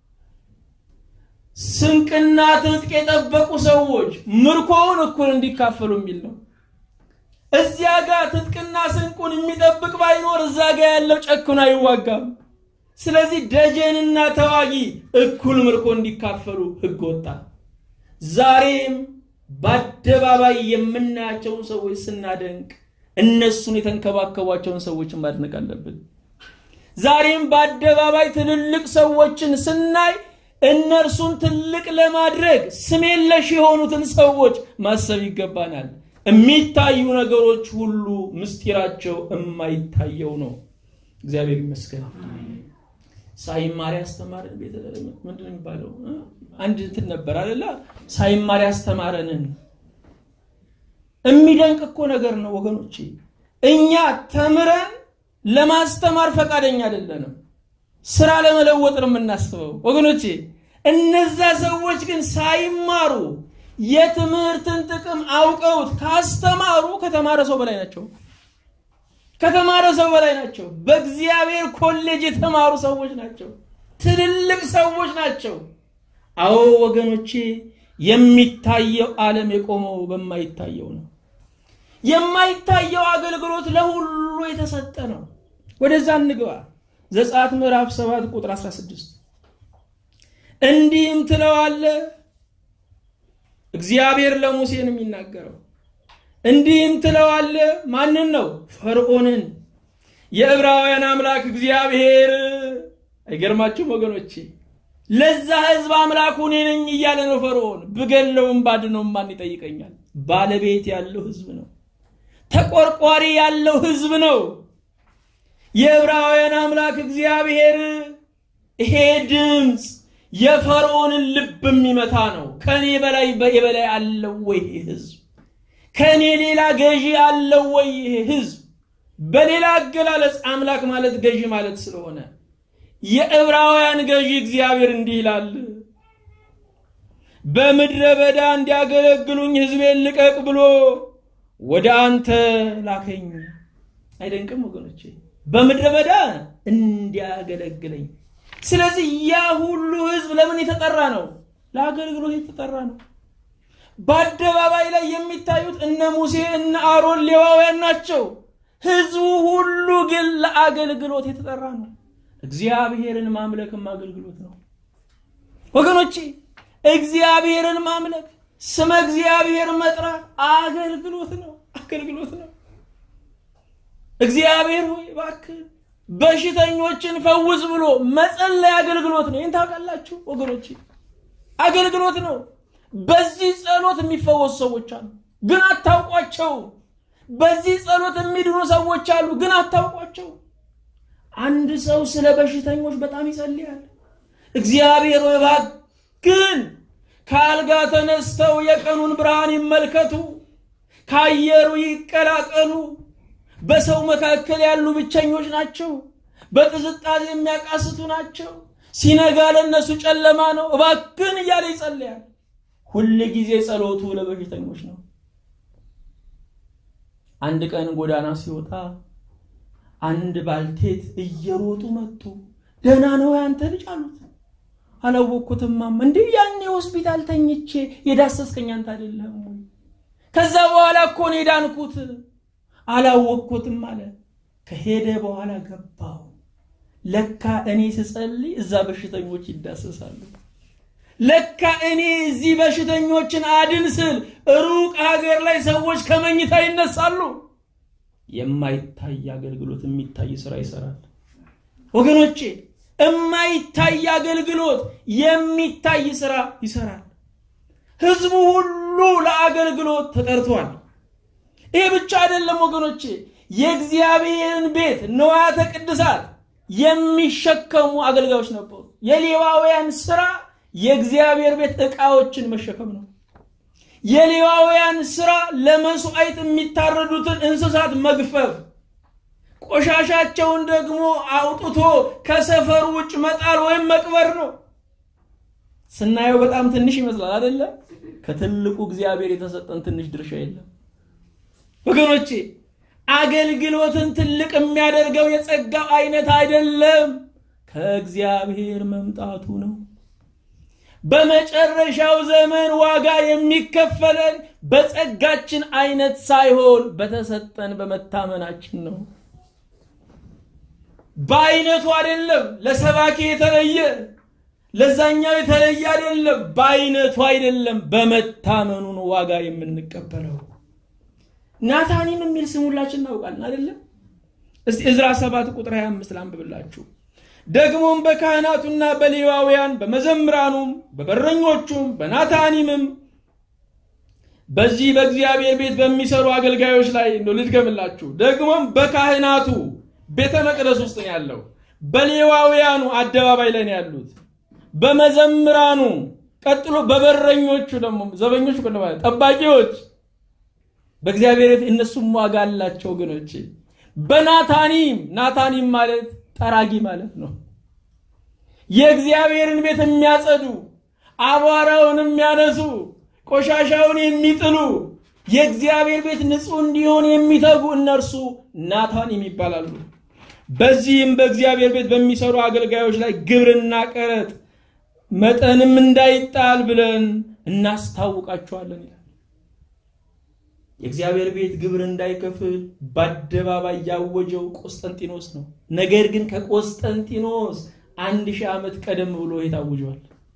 ስንቅና ትጥቅ የጠበቁ ሰዎች ምርኮውን እኩል እንዲካፈሉ የሚል ነው። እዚያ ጋር ትጥቅና ስንቁን የሚጠብቅ ባይኖር እዛ ጋር ያለው ጨክኖ አይዋጋም። ስለዚህ ደጀንና ተዋጊ እኩል ምርኮ እንዲካፈሉ ሕግ ወጣ። ዛሬም በአደባባይ የምናያቸውን ሰዎች ስናደንቅ እነሱን የተንከባከቧቸውን ሰዎች ማድነቅ አለብን። ዛሬም በአደባባይ ትልልቅ ሰዎችን ስናይ እነርሱን ትልቅ ለማድረግ ስሜለሽ የሆኑትን ሰዎች ማሰብ ይገባናል። የሚታዩ ነገሮች ሁሉ ምስጢራቸው የማይታየው ነው። እግዚአብሔር ይመስገን። ሳይማር ያስተማረን ምንድን ነው የሚባለው? አንድ እንትን ነበር አይደለ? ሳይማር ያስተማረንን የሚደንቅ እኮ ነገር ነው ወገኖቼ። እኛ ተምረን ለማስተማር ፈቃደኛ አይደለንም። ስራ ለመለወጥ ነው የምናስበው ወገኖቼ። እነዛ ሰዎች ግን ሳይማሩ የትምህርትን ጥቅም አውቀውት ካስተማሩ ከተማረ ሰው በላይ ናቸው። ከተማረ ሰው በላይ ናቸው። በእግዚአብሔር ኮሌጅ የተማሩ ሰዎች ናቸው። ትልልቅ ሰዎች ናቸው። አዎ ወገኖቼ፣ የሚታየው ዓለም የቆመው በማይታየው ነው። የማይታየው አገልግሎት ለሁሉ የተሰጠ ነው። ወደዛ እንግባ። ዘጸአት ምዕራፍ 7 ቁጥር 16 እንዲህም ትለዋለህ። እግዚአብሔር ለሙሴ ነው የሚናገረው። እንዲህም ትለዋለህ ማንን ነው? ፈርዖንን። የዕብራውያን አምላክ እግዚአብሔር አይገርማችሁም ወገኖቼ? ለዛ ሕዝብ አምላኩ እኔ ነኝ እያለ ነው ፈርዖን። ብገለውም ባድነውም ማን ይጠይቀኛል? ባለቤት ያለው ሕዝብ ነው። ተቆርቋሪ ያለው ሕዝብ ነው። የዕብራውያን አምላክ እግዚአብሔር ይሄ ድምጽ የፈርዖንን ልብ የሚመታ ነው። ከኔ በላይ በላይ አለው ወይ ሕዝብ? ከኔ ሌላ ገዢ አለው ወይ ሕዝብ? በሌላ አገላለጽ አምላክ ማለት ገዢ ማለት ስለሆነ የዕብራውያን ገዢ እግዚአብሔር እንዲህ ይላል፣ በምድረ በዳ እንዲያገለግሉኝ ሕዝቤን ልቀቅ ብሎ ወደ አንተ ላከኝ። አይደንቅም ወገኖቼ? በምድረ በዳ እንዲያገለግለኝ። ስለዚህ ያ ሁሉ ሕዝብ ለምን የተጠራ ነው? ለአገልግሎት የተጠራ ነው። በአደባባይ ላይ የሚታዩት እነ ሙሴ እነ አሮን ሌዋውያን ናቸው። ሕዝቡ ሁሉ ግን ለአገልግሎት የተጠራ ነው። እግዚአብሔርን ማምለክም አገልግሎት ነው ወገኖቼ። እግዚአብሔርን ማምለክ፣ ስመ እግዚአብሔር መጥራት አገልግሎት ነው። አገልግሎት ነው። እግዚአብሔር ሆይ እባክህ በሽተኞችን ፈውስ ብሎ መጸለይ አገልግሎት ነው። ይሄን ታውቃላችሁ ወገኖቼ? አገልግሎት ነው። በዚህ ጸሎት የሚፈወሱ ሰዎች አሉ ግን አታውቋቸው። በዚህ ጸሎት የሚድኑ ሰዎች አሉ ግን አታውቋቸው። አንድ ሰው ስለ በሽተኞች በጣም ይጸልያል። እግዚአብሔር ሆይ እባክህን ካልጋ ተነስተው የቀኑን ብርሃን ይመልከቱ፣ ካየሩ ይቀላቀሉ። በሰው መካከል ያሉ ብቸኞች ናቸው፣ በጥዝጣዜ የሚያቃስቱ ናቸው። ሲነጋ ለነሱ ጨለማ ነው። እባክህን እያለ ይጸልያል። ሁሉ ጊዜ ጸሎቱ ለበሽተኞች ነው። አንድ ቀን ጎዳና ሲወጣ አንድ ባልቴት እየሮጡ መጡ። ደህና ነው ያንተ ልጅ አሉት። አላወቅኩትም ማማ። እንዴ ያኔ ሆስፒታል ተኝቼ የዳሰስከኝ አንተ አይደለም ወይ? ከዛ በኋላ እኮ ነው የዳንኩት። አላወቅኩትም አለ። ከሄደ በኋላ ገባው። ለካ እኔ ስጸልይ እዛ በሽተኞች ይዳሰሳሉ። ለካ እኔ እዚህ በሽተኞችን አድን ስል ሩቅ ሀገር ላይ ሰዎች ከመኝታ ይነሳሉ። የማይታይ አገልግሎት የሚታይ ስራ ይሰራል ወገኖቼ። የማይታይ አገልግሎት የሚታይ ስራ ይሰራል። ህዝቡ ሁሉ ለአገልግሎት ተጠርቷል። ይሄ ብቻ አይደለም ወገኖቼ። የእግዚአብሔርን ቤት ንዋያተ ቅድሳት የሚሸከሙ አገልጋዮች ነበሩ። የሌዋውያን ስራ የእግዚአብሔር ቤት ዕቃዎችን መሸከም ነው። የሌዋውያን ስራ ለመስዋዕት የሚታረዱትን እንስሳት መግፈፍ፣ ቆሻሻቸውን ደግሞ አውጥቶ ከሰፈሩ ውጭ መጣል ወይም መቅበር ነው። ስናየው በጣም ትንሽ ይመስላል አይደለ? ከትልቁ እግዚአብሔር የተሰጠን ትንሽ ድርሻ የለም ወገኖቼ። አገልግሎትን ትልቅ የሚያደርገው የጸጋው አይነት አይደለም፣ ከእግዚአብሔር መምጣቱ ነው። በመጨረሻው ዘመን ዋጋ የሚከፈለን በጸጋችን አይነት ሳይሆን በተሰጠን በመታመናችን ነው። በአይነቱ አይደለም። ለሰባኪ የተለየ ለዛኛው የተለየ አይደለም። በአይነቱ አይደለም፣ በመታመኑ ነው ዋጋ የምንቀበለው። ናታኒም የሚል ስም ሁላችን እናውቃለን አይደለም? እስቲ ዕዝራ 7 ቁጥር 25 ላንብብላችሁ። ደግሞም በካህናቱና በሌዋውያን በመዘምራኑም በበረኞቹም በናታኒምም በዚህ በእግዚአብሔር ቤት በሚሰሩ አገልጋዮች ላይ ነው ልድገምላችሁ። ደግሞም በካህናቱ ቤተ መቅደስ ውስጥ ነው ያለው፣ በሌዋውያኑ አደባባይ ላይ ነው ያሉት፣ በመዘምራኑ ቀጥሎ በበረኞቹ ደግሞ ዘበኞች ማለት ጠባቂዎች በእግዚአብሔር ቤት እነሱም ዋጋ አላቸው ወገኖቼ። ናታኒም ማለት ጠራጊ ማለት ነው። የእግዚአብሔርን ቤት የሚያጸዱ፣ አቧራውን የሚያነሱ፣ ቆሻሻውን የሚጥሉ፣ የእግዚአብሔር ቤት ንጹህ እንዲሆን የሚተጉ እነርሱ ናታኒም ይባላሉ። በዚህም በእግዚአብሔር ቤት በሚሰሩ አገልጋዮች ላይ ግብርና ቀረጥ መጠንም እንዳይጣል ብለን እናስታውቃቸዋለን ይላል። የእግዚአብሔር ቤት ግብር እንዳይከፍል በአደባባይ ያወጀው ቆስጠንጢኖስ ነው። ነገር ግን ከቆስጠንጢኖስ 1000 ዓመት ቀደም ብሎ የታወጀዋል።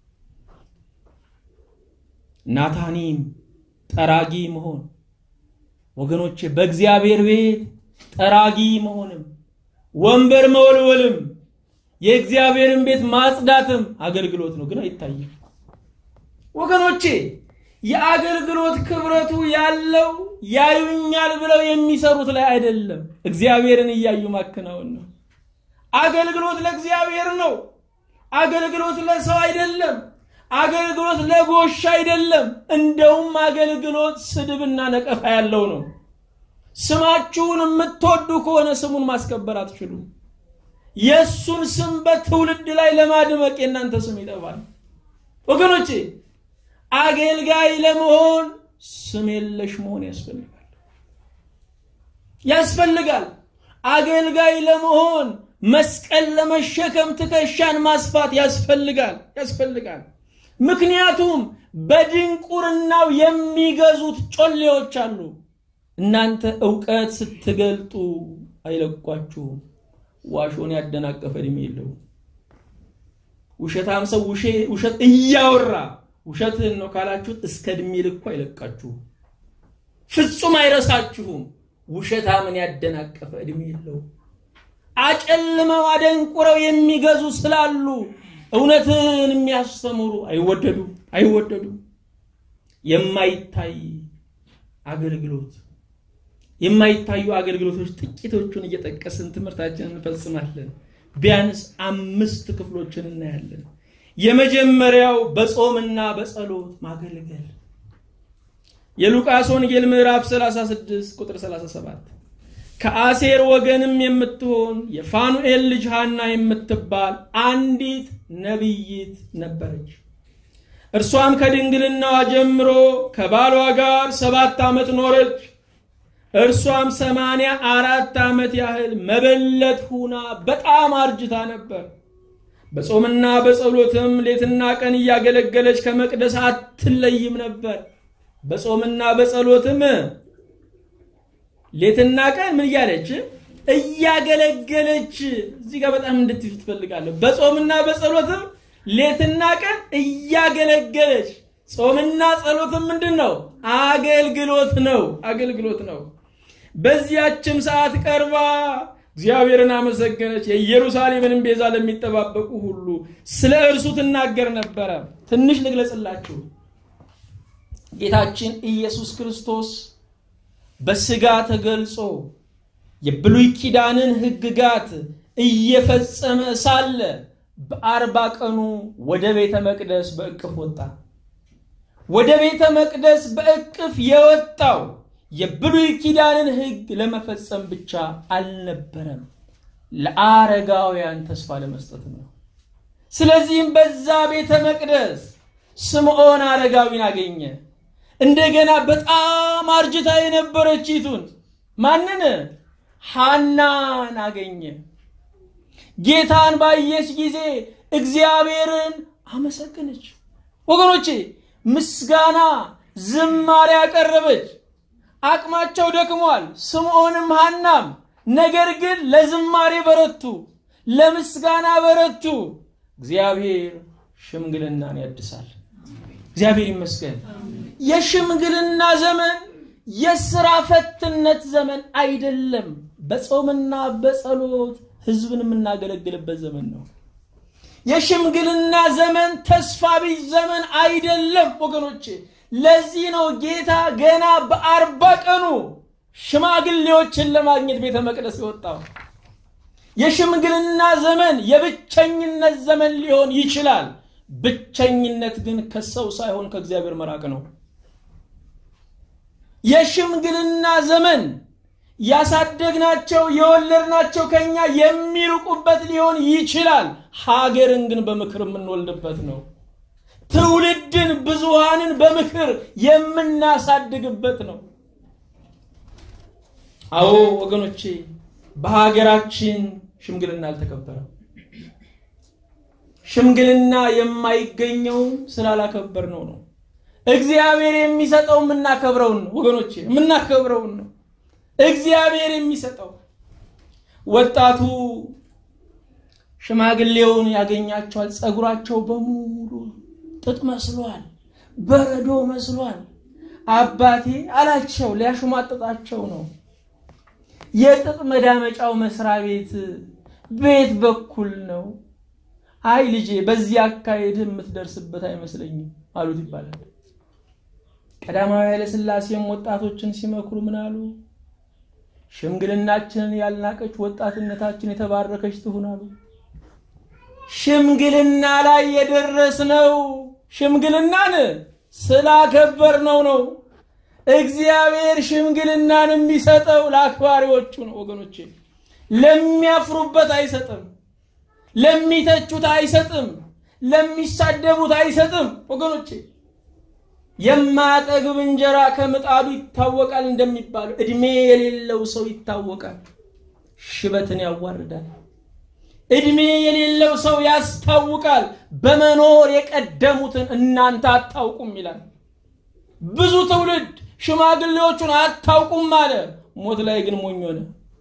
ናታኒም ጠራጊ መሆን ወገኖቼ፣ በእግዚአብሔር ቤት ጠራጊ መሆንም ወንበር መወልወልም የእግዚአብሔርን ቤት ማጽዳትም አገልግሎት ነው፣ ግን አይታይም ወገኖቼ። የአገልግሎት ክብረቱ ያለው ያዩኛል ብለው የሚሰሩት ላይ አይደለም፣ እግዚአብሔርን እያዩ ማከናወን ነው። አገልግሎት ለእግዚአብሔር ነው። አገልግሎት ለሰው አይደለም። አገልግሎት ለጎሽ አይደለም። እንደውም አገልግሎት ስድብና ነቀፋ ያለው ነው። ስማችሁን የምትወዱ ከሆነ ስሙን ማስከበር አትችሉም። የሱን ስም በትውልድ ላይ ለማድመቅ የናንተ ስም ይጠፋል ወገኖቼ። አገልጋይ ለመሆን ስም የለሽ መሆን ያስፈልጋል። አገልጋይ ለመሆን መስቀል ለመሸከም ትከሻን ማስፋት ያስፈልጋል። ምክንያቱም በድንቁርናው የሚገዙት ጮሌዎች አሉ። እናንተ ዕውቀት ስትገልጡ አይለቋችሁም። ዋሾን ያደናቀፈ እድሜ የለው። ውሸታም ሰው ውሸት እያወራ ውሸትን ነው ካላችሁት እስከ እድሜ ልኩ አይለቃችሁም፣ ፍጹም አይረሳችሁም። ውሸታምን ያደናቀፈ እድሜ የለው። አጨልመው አደንቁረው የሚገዙ ስላሉ እውነትን የሚያስተምሩ አይወደዱም። የማይታዩ አገልግሎቶች ጥቂቶቹን እየጠቀስን ትምህርታችንን እንፈጽማለን። ቢያንስ 5 ክፍሎችን እናያለን። የመጀመሪያው በጾምና በጸሎት ማገልገል። የሉቃስ ወንጌል ምዕራፍ 36 ቁጥር 37 ከአሴር ወገንም የምትሆን የፋኑኤል ልጅ ሐና የምትባል አንዲት ነብይት ነበረች። እርሷም ከድንግልናዋ ጀምሮ ከባሏ ጋር 7 ዓመት ኖረች። እርሷም 84 ዓመት ያህል መበለት ሆና በጣም አርጅታ ነበር። በጾምና በጸሎትም ሌትና ቀን እያገለገለች ከመቅደስ አትለይም ነበር። በጾምና በጸሎትም ሌትና ቀን ምን ያለች እያገለገለች። እዚህ ጋር በጣም እንድትይዙ ፈልጋለሁ። በጾምና በጸሎትም ሌትና ቀን እያገለገለች። ጾምና ጸሎትም ምንድነው? አገልግሎት ነው። በዚያችም ሰዓት ቀርባ እግዚአብሔርን አመሰገነች። የኢየሩሳሌምን ቤዛ ለሚጠባበቁ ሁሉ ስለ እርሱ ትናገር ነበር። ትንሽ ልግለጽላችሁ። ጌታችን ኢየሱስ ክርስቶስ በስጋ ተገልጾ የብሉይ ኪዳንን ሕግጋት እየፈጸመ ሳለ በ40 ቀኑ ወደ ቤተ መቅደስ በእቅፍ ወጣ። ወደ ቤተ መቅደስ በእቅፍ የወጣው የብሉይ ኪዳንን ሕግ ለመፈጸም ብቻ አልነበረም፣ ለአረጋውያን ተስፋ ለመስጠት ነው። ስለዚህም በዛ ቤተ መቅደስ ስምዖን አረጋዊን አገኘ። እንደገና በጣም አርጅታ የነበረችይቱን ማንን? ሐናን አገኘ። ጌታን ባየች ጊዜ እግዚአብሔርን አመሰገነች። ወገኖቼ ምስጋና ዝማሬ ያቀረበች። አቅማቸው ደክሟል ስምዖንም ሐናም፣ ነገር ግን ለዝማሬ በረቱ፣ ለምስጋና በረቱ። እግዚአብሔር ሽምግልናን ያድሳል። እግዚአብሔር ይመስገን። የሽምግልና ዘመን የሥራ ፈትነት ዘመን አይደለም። በጾምና በጸሎት ሕዝብን የምናገለግልበት ዘመን ነው። የሽምግልና ዘመን ተስፋ ቢስ ዘመን አይደለም ወገኖቼ። ለዚህ ነው ጌታ ገና በ40 ቀኑ ሽማግሌዎችን ለማግኘት ቤተ መቅደስ የወጣው። የሽምግልና ዘመን የብቸኝነት ዘመን ሊሆን ይችላል። ብቸኝነት ግን ከሰው ሳይሆን ከእግዚአብሔር መራቅ ነው። የሽምግልና ዘመን ያሳደግናቸው የወለድናቸው ከኛ የሚርቁበት ሊሆን ይችላል። ሀገርን ግን በምክር የምንወልድበት ነው። ትውልድን ብዙሃንን በምክር የምናሳድግበት ነው። አዎ ወገኖቼ በሀገራችን ሽምግልና አልተከበረም። ሽምግልና የማይገኘው ስላላከበርነው ነው። እግዚአብሔር የሚሰጠው የምናከብረውን ነው ወገኖቼ፣ የምናከብረውን ነው እግዚአብሔር የሚሰጠው። ወጣቱ ሽማግሌውን ያገኛቸዋል። ጸጉራቸው በሙሉ ጥጥ መስሏል፣ በረዶ መስሏል። አባቴ አላቸው፣ ሊያሽማጥጣቸው ነው። የጥጥ መዳመጫው መስሪያ ቤት በኩል ነው። አይ ልጄ በዚህ አካሄድ የምትደርስበት አይመስለኝም አሉት ይባላል። ቀዳማዊ ኃይለ ሥላሴም ወጣቶችን ሲመክሩ ምን አሉ? ሽምግልናችንን ያልናቀች ወጣትነታችን የተባረከች ትሁን አሉ። ሽምግልና ላይ የደረስነው ሽምግልናን ስላከበርነው ነው። እግዚአብሔር ሽምግልናን የሚሰጠው ለአክባሪዎቹ ነው ወገኖቼ። ለሚያፍሩበት አይሰጥም፣ ለሚተቹት አይሰጥም፣ ለሚሳደቡት አይሰጥም ወገኖቼ። የማያጠግብ እንጀራ ከምጣዱ ይታወቃል እንደሚባለው እድሜ የሌለው ሰው ይታወቃል፣ ሽበትን ያዋርዳል። እድሜ የሌለው ሰው ያስታውቃል፣ በመኖር የቀደሙትን እናንተ አታውቁም ይላል። ብዙ ትውልድ ሽማግሌዎቹን አታውቁም አለ፣ ሞት ላይ ግን ሞኝ ሆነ፣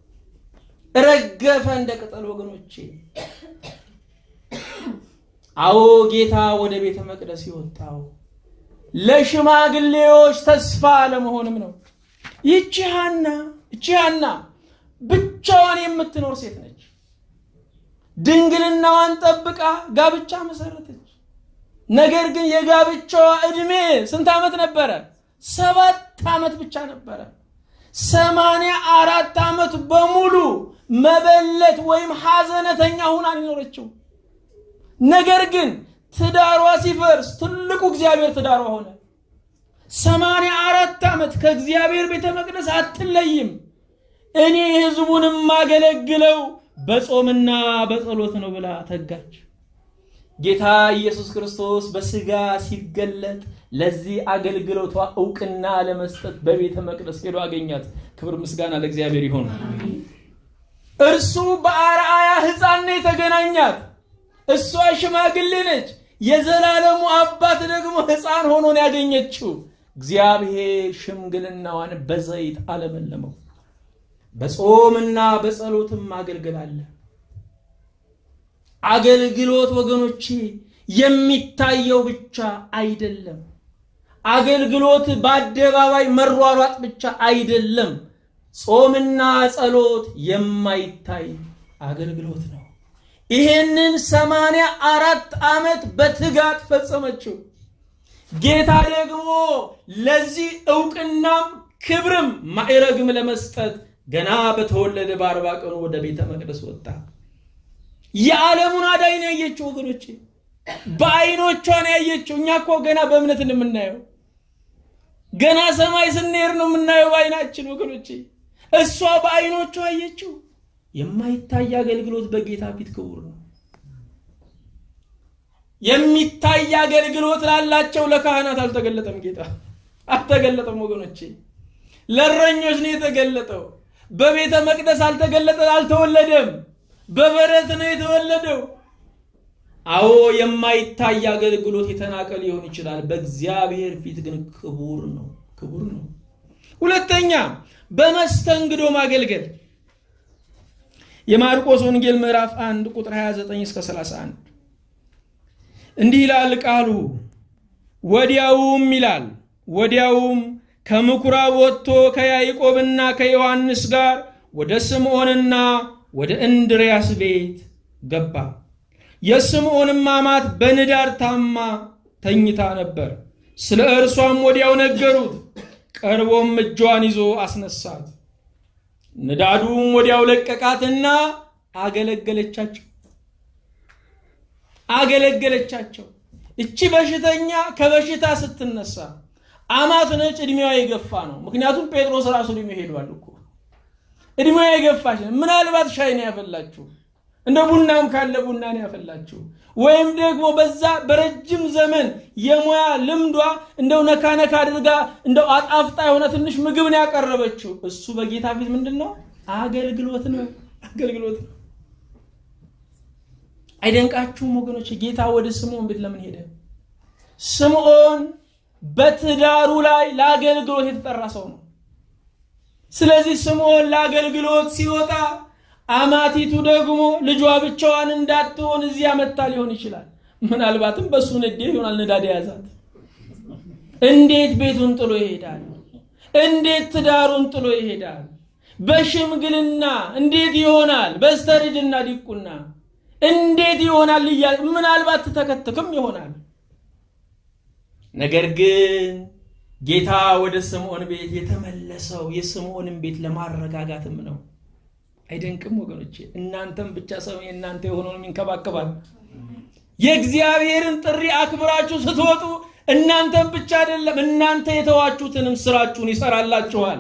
ረገፈ እንደ ቅጠል ወገኖቼ። አዎ ጌታ ወደ ቤተ መቅደስ ይወጣው ለሽማግሌዎች ተስፋ ለመሆንም ነው። ይቺ ሐና ብቻዋን የምትኖር ሴት ነች። ድንግልናዋን ጠብቃ ጋብቻ መሰረተች። ነገር ግን የጋብቻዋ እድሜ ስንት ዓመት ነበረ? 7 ዓመት ብቻ ነበረ። 84 ዓመት በሙሉ መበለት ወይም ሐዘነተኛ ሆና ኖረችው። ነገር ግን ትዳሯ ሲፈርስ ትልቁ እግዚአብሔር ትዳሯ ሆነ። 84 ዓመት ከእግዚአብሔር ቤተ መቅደስ አትለይም። እኔ ሕዝቡንም ማገለግለው በጾምና በጸሎት ነው ብላ ተጋች። ጌታ ኢየሱስ ክርስቶስ በስጋ ሲገለጥ ለዚህ አገልግሎቷ ዕውቅና ለመስጠት በቤተ መቅደስ ሄዶ አገኛት። ክብር ምስጋና ለእግዚአብሔር ይሁን። እርሱ በአርአያ ሕፃን ነው የተገናኛት። እሷ ሽማግሌ ነች። የዘላለሙ አባት ደግሞ ሕፃን ሆኖ ነው ያገኘችው። እግዚአብሔር ሽምግልናዋን በዘይት አለመለመው። በጾምና በጸሎትም አገልግላለ። አገልግሎት ወገኖቼ የሚታየው ብቻ አይደለም። አገልግሎት በአደባባይ መሯሯጥ ብቻ አይደለም። ጾምና ጸሎት የማይታይ አገልግሎት ነው። ይሄንን 84 ዓመት በትጋት ፈጸመችው። ጌታ ደግሞ ለዚህ ዕውቅናም ክብርም ማዕረግም ለመስጠት ገና በተወለደ በ40 ቀኑ ወደ ቤተ መቅደስ ወጣ። የዓለሙን አዳኝ ነው ያየችው ወገኖቼ። በአይኖቿ ነው ያየችው። እኛ እኮ ገና በእምነት እንምናየው፣ ገና ሰማይ ስንሄድ ነው የምናየው በአይናችን ወገኖቼ። እሷ በአይኖቿ ያየችው የማይታይ አገልግሎት በጌታ ፊት ክቡር ነው። የሚታይ አገልግሎት ላላቸው ለካህናት አልተገለጠም። ጌታ አልተገለጠም ወገኖቼ። ለእረኞች ነው የተገለጠው። በቤተ መቅደስ አልተወለደም። በበረት ነው የተወለደው። አዎ የማይታይ አገልግሎት የተናቀ ሊሆን ይችላል፣ በእግዚአብሔር ፊት ግን ክቡር ነው። ሁለተኛ በመስተንግዶ ማገልገል። የማርቆስ ወንጌል ምዕራፍ 1 ቁጥር 29 እስከ 31 እንዲህ ይላል ቃሉ። ወዲያውም ከምኩራብ ወጥቶ ከያዕቆብና ከዮሐንስ ጋር ወደ ስምዖንና ወደ እንድርያስ ቤት ገባ። የስምዖንም አማት በንዳድ ታማ ተኝታ ነበር። ስለ እርሷም ወዲያው ነገሩት። ቀርቦም እጇን ይዞ አስነሳት። ንዳዱም ወዲያው ለቀቃትና አገለገለቻቸው። እቺ በሽተኛ ከበሽታ ስትነሳ አማት ነች። እድሜዋ የገፋ ነው። ምክንያቱም ጴጥሮስ ራሱ እድሜው ሄዷል እኮ። እድሜዋ የገፋች ነው። ምናልባት ሻይ ነው ያፈላችሁ፣ እንደ ቡናም ካለ ቡና ነው ያፈላችሁ፣ ወይም ደግሞ በዛ በረጅም ዘመን የሙያ ልምዷ እንደው ነካ አድርጋ እንደው አጣፍጣ የሆነ ትንሽ ምግብ ነው ያቀረበችው። እሱ በጌታ ፊት ምንድነው? አገልግሎት ነው። አይደንቃችሁም ወገኖች? ጌታ ወደ ስምዖን ቤት ለምን ሄደ? ስምዖን በትዳሩ ላይ ለአገልግሎት የተጠራ ሰው ነው። ስለዚህ ስምዖን ለአገልግሎት ሲወጣ አማቲቱ ደግሞ ልጇ ብቻዋን እንዳትሆን እዚያ መጣ ሊሆን ይችላል። ምናልባትም በሱ ንዴት ይሆናል ንዳድ ያዛት። እንዴት ቤቱን ጥሎ ይሄዳል? እንዴት ትዳሩን ጥሎ ይሄዳል? በሽምግልና እንዴት ይሆናል? በስተርጅና ዲቁና እንዴት ይሆናል? ምናልባት ተከተክም ይሆናል። ነገር ግን ጌታ ወደ ስምዖን ቤት የተመለሰው የስምዖንን ቤት ለማረጋጋትም ነው። አይደንቅም ወገኖቼ? እናንተም ብቻ ሰው እናንተ የሆነውን ይንከባከባል። የእግዚአብሔርን ጥሪ አክብራችሁ ስትወጡ እናንተም ብቻ አይደለም እናንተ የተዋችሁትንም ስራችሁን ይሰራላችኋል።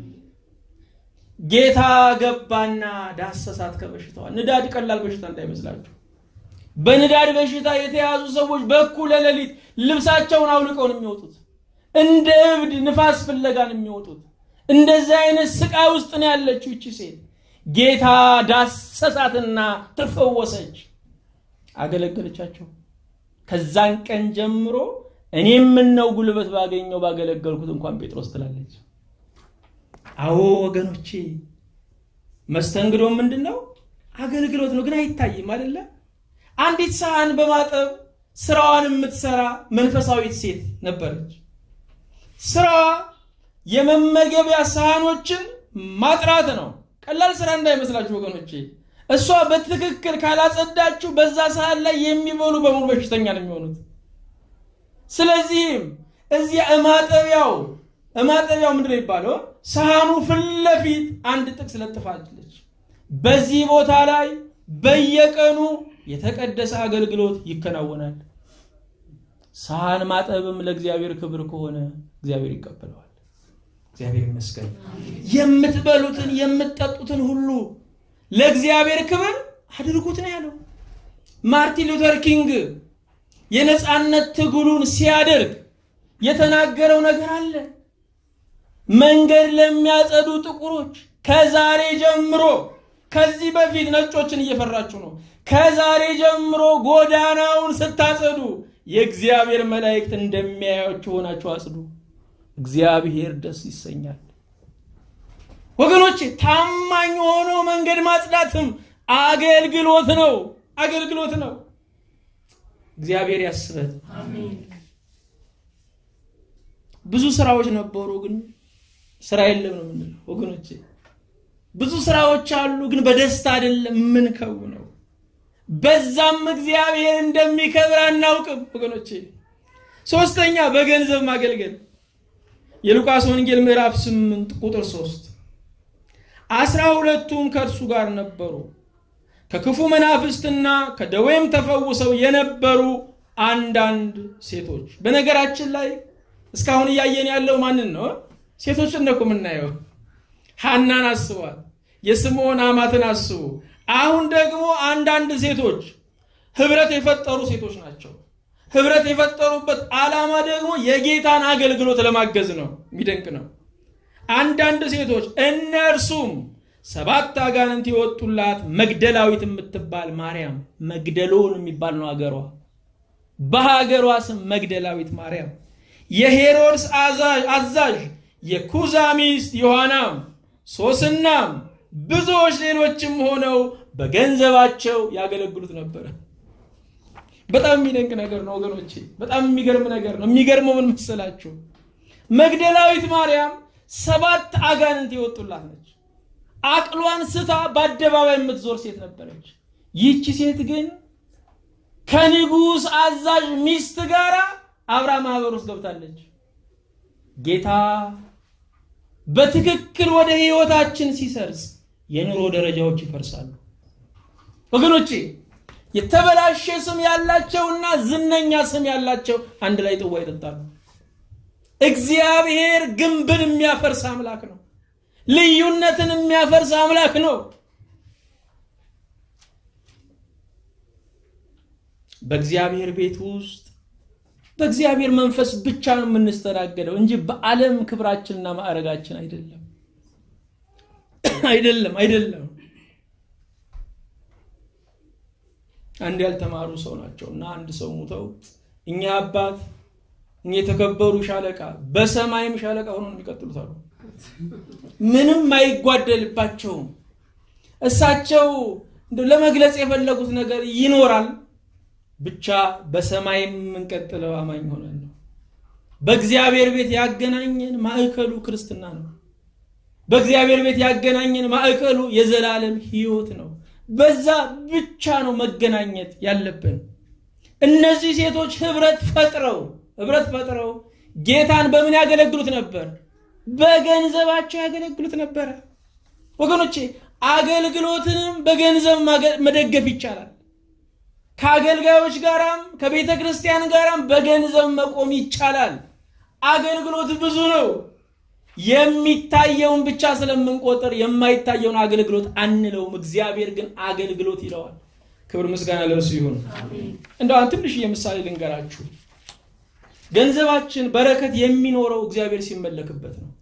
ጌታ ገባና ዳሰሳት ከበሽታዋ። ንዳድ ቀላል በሽታ እንዳይመስላችሁ። በንዳድ በሽታ የተያዙ ሰዎች በኩለ ሌሊት ልብሳቸውን አውልቀው ነው የሚወጡት። እንደ እብድ ንፋስ ፍለጋን የሚወጡት። እንደዚህ አይነት ስቃይ ውስጥ ነው ያለችው እቺ ሴት። ጌታ ዳሰሳትና ተፈወሰች። አገለገለቻቸው። ከዛን ቀን ጀምሮ እኔም ነው ጉልበት ባገኘው ባገለገልኩት እንኳን ጴጥሮስ ትላለች። አዎ ወገኖቼ መስተንግዶ ምንድነው? አገልግሎት ነው። ግን አይታይም አይደለ? አንዲት ሳህን በማጠብ ስራዋን የምትሰራ መንፈሳዊት ሴት ነበረች። ስራዋ የመመገቢያ ሳህኖችን ማጥራት ነው። ቀላል ስራ እንዳይመስላችሁ ወገኖቼ። እሷ በትክክል ካላጸዳችሁ በዛ ሰዓት ላይ የሚበሉ በሙሉ በሽተኛ ነው የሚሆኑት። ስለዚህም እዚያ እማጠቢያው ምንድነው ይባለው ሳህኑ ፍለፊት አንድ ጥቅስ ለጥፋለች። በዚህ ቦታ ላይ በየቀኑ የተቀደሰ አገልግሎት ይከናወናል። ሳህን ማጠብም ለእግዚአብሔር ክብር ከሆነ እግዚአብሔር ይቀበላል። እግዚአብሔር ይመስገን። የምትበሉትን የምትጠጡትን ሁሉ ለእግዚአብሔር ክብር አድርጉት ነው ያለው። ማርቲን ሉተር ኪንግ የነጻነት ትግሉን ሲያደርግ የተናገረው ነገር አለ። መንገድ ለሚያጸዱ ጥቁሮች ከዛሬ ጀምሮ ከዚህ በፊት ነጮችን እየፈራችሁ ነው። ከዛሬ ጀምሮ ጎዳናውን ስታጸዱ የእግዚአብሔር መላእክት እንደሚያዩአችሁ ሆናችሁ አጽዱ፣ እግዚአብሔር ደስ ይሰኛል። ወገኖች ታማኝ ሆኖ መንገድ ማጽዳትም አገልግሎት ነው። እግዚአብሔር ያስበን። አሜን። ብዙ ስራዎች ነበሩ ግን ስራ የለም ነው የምንለው ወገኖች። ብዙ ስራዎች አሉ ግን በደስታ አይደለም ምን ከውነው። በዛም እግዚአብሔር እንደሚከብር አናውቅም ወገኖች። ሶስተኛ በገንዘብ ማገልገል። የሉቃስ ወንጌል ምዕራፍ 8 ቁጥር 3 12ቱም ከእርሱ ጋር ነበሩ፣ ከክፉ መናፍስትና ከደዌም ተፈውሰው የነበሩ አንዳንድ ሴቶች። በነገራችን ላይ እስካሁን ያየን ያለው ማንን ነው? ሴቶችን ነው የምናየው። ሐናን አስቧል፣ የስምዖን አማትን አስቡ። አሁን ደግሞ አንዳንድ ሴቶች ህብረት የፈጠሩ ሴቶች ናቸው። ህብረት የፈጠሩበት ዓላማ ደግሞ የጌታን አገልግሎት ለማገዝ ነው። የሚደንቅ ነው። አንዳንድ ሴቶች እነርሱም 7 አጋንንት ይወጡላት መግደላዊት የምትባል ማርያም፣ መግደሎን የሚባል ነው አገሯ፣ በሀገሯ ስም መግደላዊት ማርያም፣ የሄሮድስ አዛዥ የኩዛ ሚስት ዮሐናም፣ ሶስናም ብዙዎች ሌሎችም ሆነው በገንዘባቸው ያገለግሉት ነበር። በጣም የሚደንቅ ነገር ነው ወገኖቼ፣ በጣም የሚገርም ነገር ነው። የሚገርመው ምን መሰላችሁ? መግደላዊት ማርያም 7 አጋንንት ይወጡላት ነች። አቅሏን ስታ በአደባባይ የምትዞር ሴት ነበረች። ይህች ሴት ግን ከንጉስ አዛዥ ሚስት ጋር አብራ ማህበር ውስጥ ገብታለች። ጌታ በትክክል ወደ ህይወታችን ሲሰርጽ የኑሮ ደረጃዎች ይፈርሳሉ ወገኖቼ። የተበላሸ ስም ያላቸውና ዝነኛ ስም ያላቸው አንድ ላይ ጥዋ ይጠጣሉ። እግዚአብሔር ግንብን የሚያፈርስ አምላክ ነው። ልዩነትን የሚያፈርስ አምላክ ነው። በእግዚአብሔር ቤት ውስጥ በእግዚአብሔር መንፈስ ብቻ ነው የምንስተናገደው እንጂ በዓለም ክብራችንና ማዕረጋችን አይደለም። አይደለም። አንድ ያልተማሩ ሰው ናቸውና አንድ ሰው ሞተው እኛ አባት እኛ የተከበሩ ሻለቃ በሰማይም ሻለቃ ሆነው የሚቀጥሉት አሉ። ምንም አይጓደልባቸው። እሳቸው ለመግለጽ የፈለጉት ነገር ይኖራል። ብቻ በሰማይም እንቀጥለው አማኝ ሆነን ነው። በእግዚአብሔር ቤት ያገናኘን ማዕከሉ ክርስትና ነው። በእግዚአብሔር ቤት ያገናኘን ማዕከሉ የዘላለም ሕይወት ነው። በዛ ብቻ ነው መገናኘት ያለብን። እነዚህ ሴቶች ህብረት ፈጥረው ጌታን በምን ያገለግሉት ነበር? በገንዘባቸው ያገለግሉት ነበር። ወገኖቼ አገልግሎትንም በገንዘብ መደገፍ ይቻላል። ከአገልጋዮች ጋራም ከቤተ ክርስቲያን ጋራም በገንዘብ መቆም ይቻላል። አገልግሎት ብዙ ነው። የሚታየውን ብቻ ስለምንቆጥር የማይታየውን አገልግሎት አንለውም። እግዚአብሔር ግን አገልግሎት ይለዋል። ክብር ምስጋና ለእርሱ ይሁን። አሜን። እንደው ትንሽ የምሳሌ ልንገራችሁ። ገንዘባችን በረከት የሚኖረው እግዚአብሔር ሲመለክበት ነው።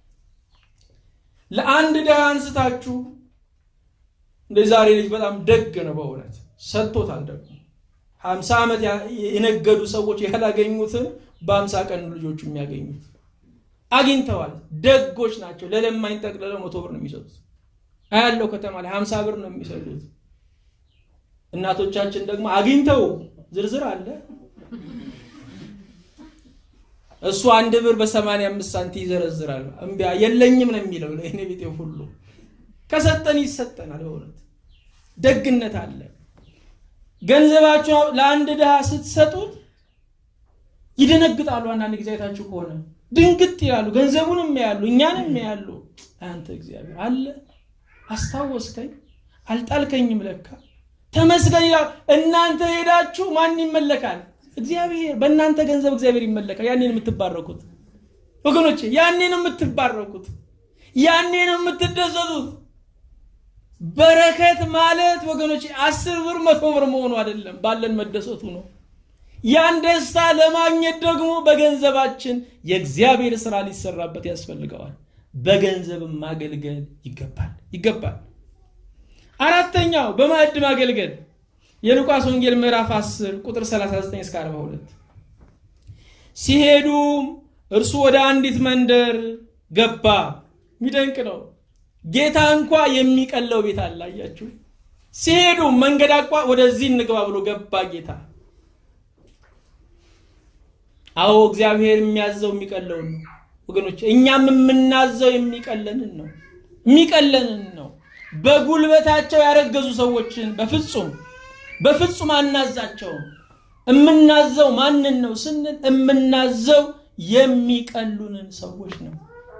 ለአንድ ደሃ አንስታችሁ እንደዛሬ ልጅ በጣም ደግ ነው በእውነት ሰጥቶታል። ደግሞ 50 ዓመት የነገዱ ሰዎች ያላገኙትን በ50 ቀን ልጆቹ የሚያገኙት አግኝተዋል። ደጎች ናቸው። ለለማኝ ጠቅልለው 100 ብር ነው የሚሰጡት። አያለው ከተማ ላይ 50 ብር ነው የሚሰጡት። እናቶቻችን ደግሞ አግኝተው ዝርዝር አለ እሱ 1 ብር በ85 ሳንቲም ይዘረዝራል። እንቢያ የለኝም ነው የሚለው ለእኔ ቤቴ ሁሉ ከሰጠን ይሰጠናል። በእውነት ደግነት አለ። ገንዘባችሁ ለአንድ ድሃ ስትሰጡት ይደነግጣሉ። አንዳንድ ጊዜ አይታችሁ ከሆነ ድንግጥ ይላሉ። ገንዘቡንም ያያሉ፣ እኛንም ያያሉ። አንተ እግዚአብሔር አለ አስታወስከኝ፣ አልጣልከኝም ለካ ተመስገን ይላል። እናንተ ሄዳችሁ ማን ይመለካል? እግዚአብሔር። በእናንተ ገንዘብ እግዚአብሔር ይመለካል። ያኔን የምትባረኩት ወገኖቼ፣ ያኔን የምትባረኩት፣ ያኔን የምትደሰቱት። በረከት ማለት ወገኖቼ 10 ብር 100 ብር መሆኑ አይደለም፣ ባለን መደሰቱ ነው። ያን ደስታ ለማግኘት ደግሞ በገንዘባችን የእግዚአብሔር ሥራ ሊሰራበት ያስፈልጋል። በገንዘብ ማገልገል ይገባል። አራተኛው በማዕድ ማገልገል የሉቃስ ወንጌል ምዕራፍ 10 ቁጥር 39 እስከ 42 ሲሄዱ እርሱ ወደ አንዲት መንደር ገባ። የሚደንቅ ነው። ጌታ እንኳን የሚቀለው ቤት አላያችሁ። ሲሄዱ መንገድ አቋ ወደዚህ እንግባ ብሎ ገባ ጌታ። አዎ እግዚአብሔር የሚያዘው የሚቀለው ነው ወገኖች። እኛም የምናዘው የሚቀለንን ነው። በጉልበታቸው ያረገዙ ሰዎችን በፍጹም አናዛቸው። የምናዘው ማንን ነው ስንል የምናዘው የሚቀሉንን ሰዎች ነው።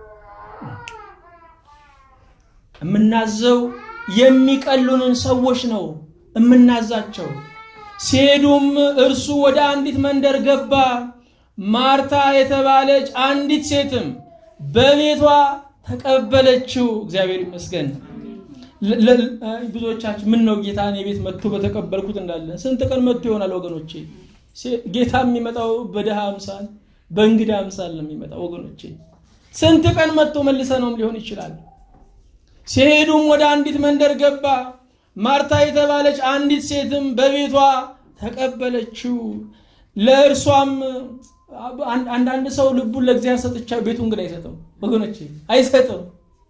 የምናዘው የሚቀሉንን ሰዎች ነው የምናዛቸው። ሲሄዱም እርሱ ወደ አንዲት መንደር ገባ። ማርታ የተባለች አንዲት ሴትም በቤቷ ተቀበለችው። እግዚአብሔር ይመስገን። ብዙዎቻችን ምን ነው ጌታን የቤት መጥቶ በተቀበልኩት እንዳለን ስንት ቀን መጥቶ ይሆናል ወገኖቼ? ጌታ የሚመጣው በደሃ አምሳል በእንግዳ አምሳል ነው የሚመጣው ወገኖቼ። ስንት ቀን መጥቶ መልሰነውም ሊሆን ይችላል። ሲሄዱም ወደ አንዲት መንደር ገባ። ማርታ የተባለች አንዲት ሴትም በቤቷ ተቀበለችው። ለእርሷም አንዳንድ ሰው ልቡን ለእግዚአብሔር ሰጥቻ ቤቱን ግን አይሰጥም ወገኖቼ፣ አይሰጥም።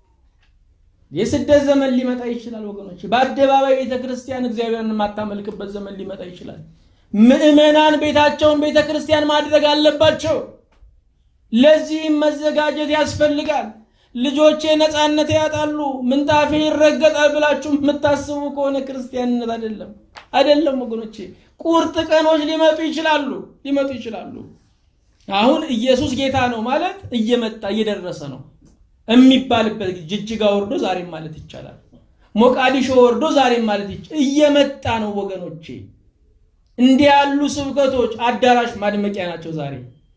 የስደት ዘመን ሊመጣ ይችላል ወገኖቼ። በአደባባይ ቤተክርስቲያን እግዚአብሔርን ማታመልክበት ዘመን ሊመጣ ይችላል። ምእመናን ቤታቸውን ቤተክርስቲያን ማድረግ አለባቸው። ለዚህ መዘጋጀት ያስፈልጋል። ልጆቼ ነፃነት ያጣሉ፣ ምንጣፌ ይረገጣል ብላችሁ የምታስቡ ከሆነ ክርስቲያንነት አይደለም ወገኖቼ። ቁርጥ ቀኖች ሊመጡ ይችላሉ። አሁን ኢየሱስ ጌታ ነው ማለት እየመጣ እየደረሰ ነው የሚባልበት ጅጅጋ ወርዶ ዛሬም ማለት ይቻላል። ሞቃዲሾ ወርዶ ዛሬም ማለት እየመጣ ነው ወገኖቼ። እንዲህ ያሉ ስብከቶች አዳራሽ ማድመቂያ ናቸው። ዛሬ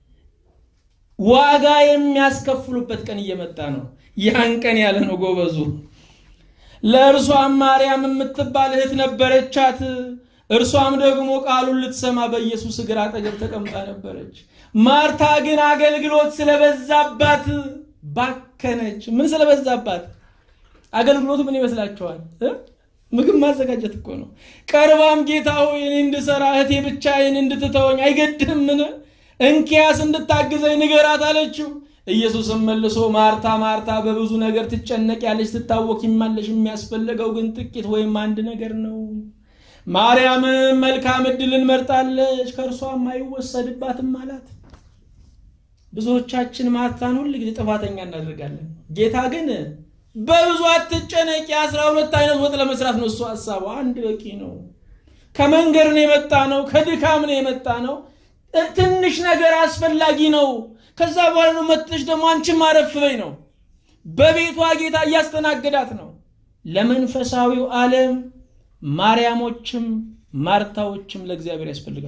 ዋጋ የሚያስከፍሉበት ቀን እየመጣ ነው። ያን ቀን ያለ ነው ጎበዙ። ለእርሷም ማርያም የምትባል እህት ነበረቻት። እርሷም ደግሞ ቃሉን ልትሰማ በኢየሱስ እግር አጠገብ ተቀምጣ ነበረች። ማርታ ግን አገልግሎት ስለበዛባት ባከነች። ምን ስለበዛባት? አገልግሎቱ ምን ይመስላችኋል? ምግብ ማዘጋጀት እኮ ነው። ቀርባም ጌታ ሆይ እኔ እንድሰራ እህቴ ብቻዬን እንድትተወኝ አይገድህምን? እንኪያስ እንድታግዘኝ ንገራት አለችው። ኢየሱስም መልሶ ማርታ ማርታ በብዙ ነገር ትጨነቂያለሽ፣ ትታወቂማለሽ። የሚያስፈልገው ግን ጥቂት ወይም አንድ ነገር ነው። ማርያም መልካም ዕድልን መርጣለች፣ ከእርሷም አይወሰድባትም አላት። ብዙዎቻችን ማርታን ሁሉ ጊዜ ጥፋተኛ እናደርጋለን። ጌታ ግን በብዙ አትጨነቂ፣ 12 አይነት ወጥ ለመስራት ነው እሱ ሐሳቡ። አንድ በቂ ነው። ከመንገር ነው የመጣ ነው፣ ከድካም ነው የመጣ ነው። ትንሽ ነገር አስፈላጊ ነው። ከዛ በኋላ ነው መጥተሽ ደግሞ አንቺ ማረፍ በይ ነው። በቤቷ ጌታ እያስተናገዳት ነው። ለመንፈሳዊው ዓለም ማርያሞችም ማርታዎችም ለእግዚአብሔር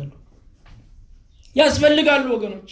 ያስፈልጋሉ ወገኖቼ።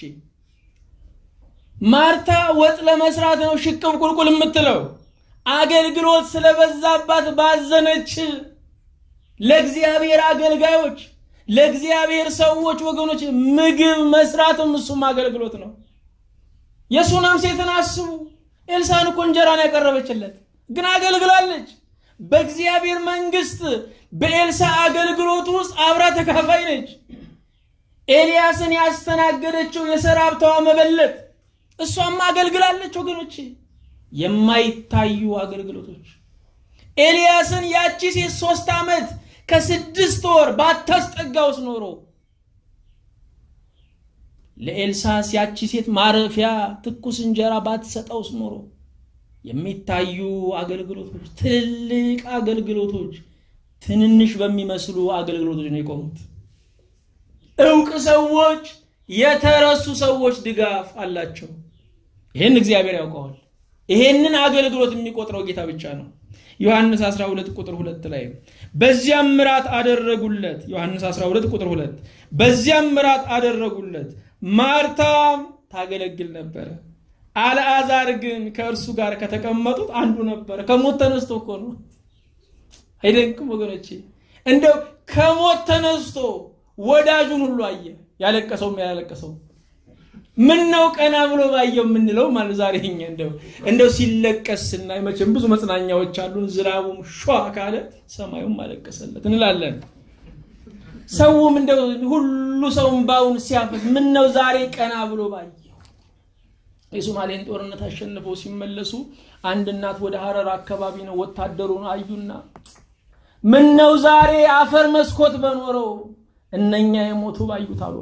ማርታ ወጥ ለመስራት ነው ሽቅብ ቁልቁል የምትለው። አገልግሎት ስለበዛባት ባዘነች። ለእግዚአብሔር አገልጋዮች ለእግዚአብሔር ሰዎች ወገኖች ምግብ መስራትም እሱም አገልግሎት ነው። የሱናም ሴትን አስቡ። ኤልሳን እኮ እንጀራን ያቀረበችለት ግን አገልግላለች። በእግዚአብሔር መንግስት በኤልሳ አገልግሎት ውስጥ አብራ ተካፋይ ነች። ኤልያስን ያስተናገደችው የሰራብታዋ መበለት እሷም አገልግላለች ወገኖቼ። የማይታዩ አገልግሎቶች። ኤልያስን ያቺ ሴት 3 ዓመት ከ6 ወር ባታስጠጋውስ ኖሮ ለኤልሳስ ያቺ ሴት ማረፊያ ትኩስ እንጀራ ባትሰጠውስ ኖሮ የሚታዩ አገልግሎቶች፣ ትልልቅ አገልግሎቶች ትንንሽ በሚመስሉ አገልግሎቶች ነው የቆሙት። ዕውቅ ሰዎች የተረሱ ሰዎች ድጋፍ አላቸው። ይሄን እግዚአብሔር ያውቀዋል። ይሄንን አገልግሎት የሚቆጥረው ጌታ ብቻ ነው። ዮሐንስ 12 ቁጥር 2 ላይ በዚያም ምራት አደረጉለት። ዮሐንስ 12 ቁጥር 2 በዚያም ምራት አደረጉለት። ማርታ ታገለግል ነበር፣ አልዓዛር ግን ከእርሱ ጋር ከተቀመጡት አንዱ ነበር። ከሞት ተነስቶ እኮ ነው። አይደንቅም ወገኖቼ? እንደው ከሞት ተነስቶ ወዳጁን ሁሉ አየ። ያለቀሰውም ያለቀሰው ምን ነው ቀና ብሎ ባየው ምንለው ማለት ዛሬ እንደው ሲለቀስና መቼም ብዙ መጽናኛዎች አሉን። ዝራቡም ሿ ካለ ሰማዩም አለቀሰለት እንላለን። ሰውም እንደው ሁሉ ሰውም ባውን ሲያፈስ ምን ነው ዛሬ ቀና ብሎ ባየው። የሶማሌን ጦርነት አሸንፈው ሲመለሱ አንድ እናት ወደ ሐረር አካባቢ ነው ወታደሩን አዩና ምን ነው ዛሬ አፈር መስኮት በኖረው እነኛ የሞቱ ባዩት አሉ።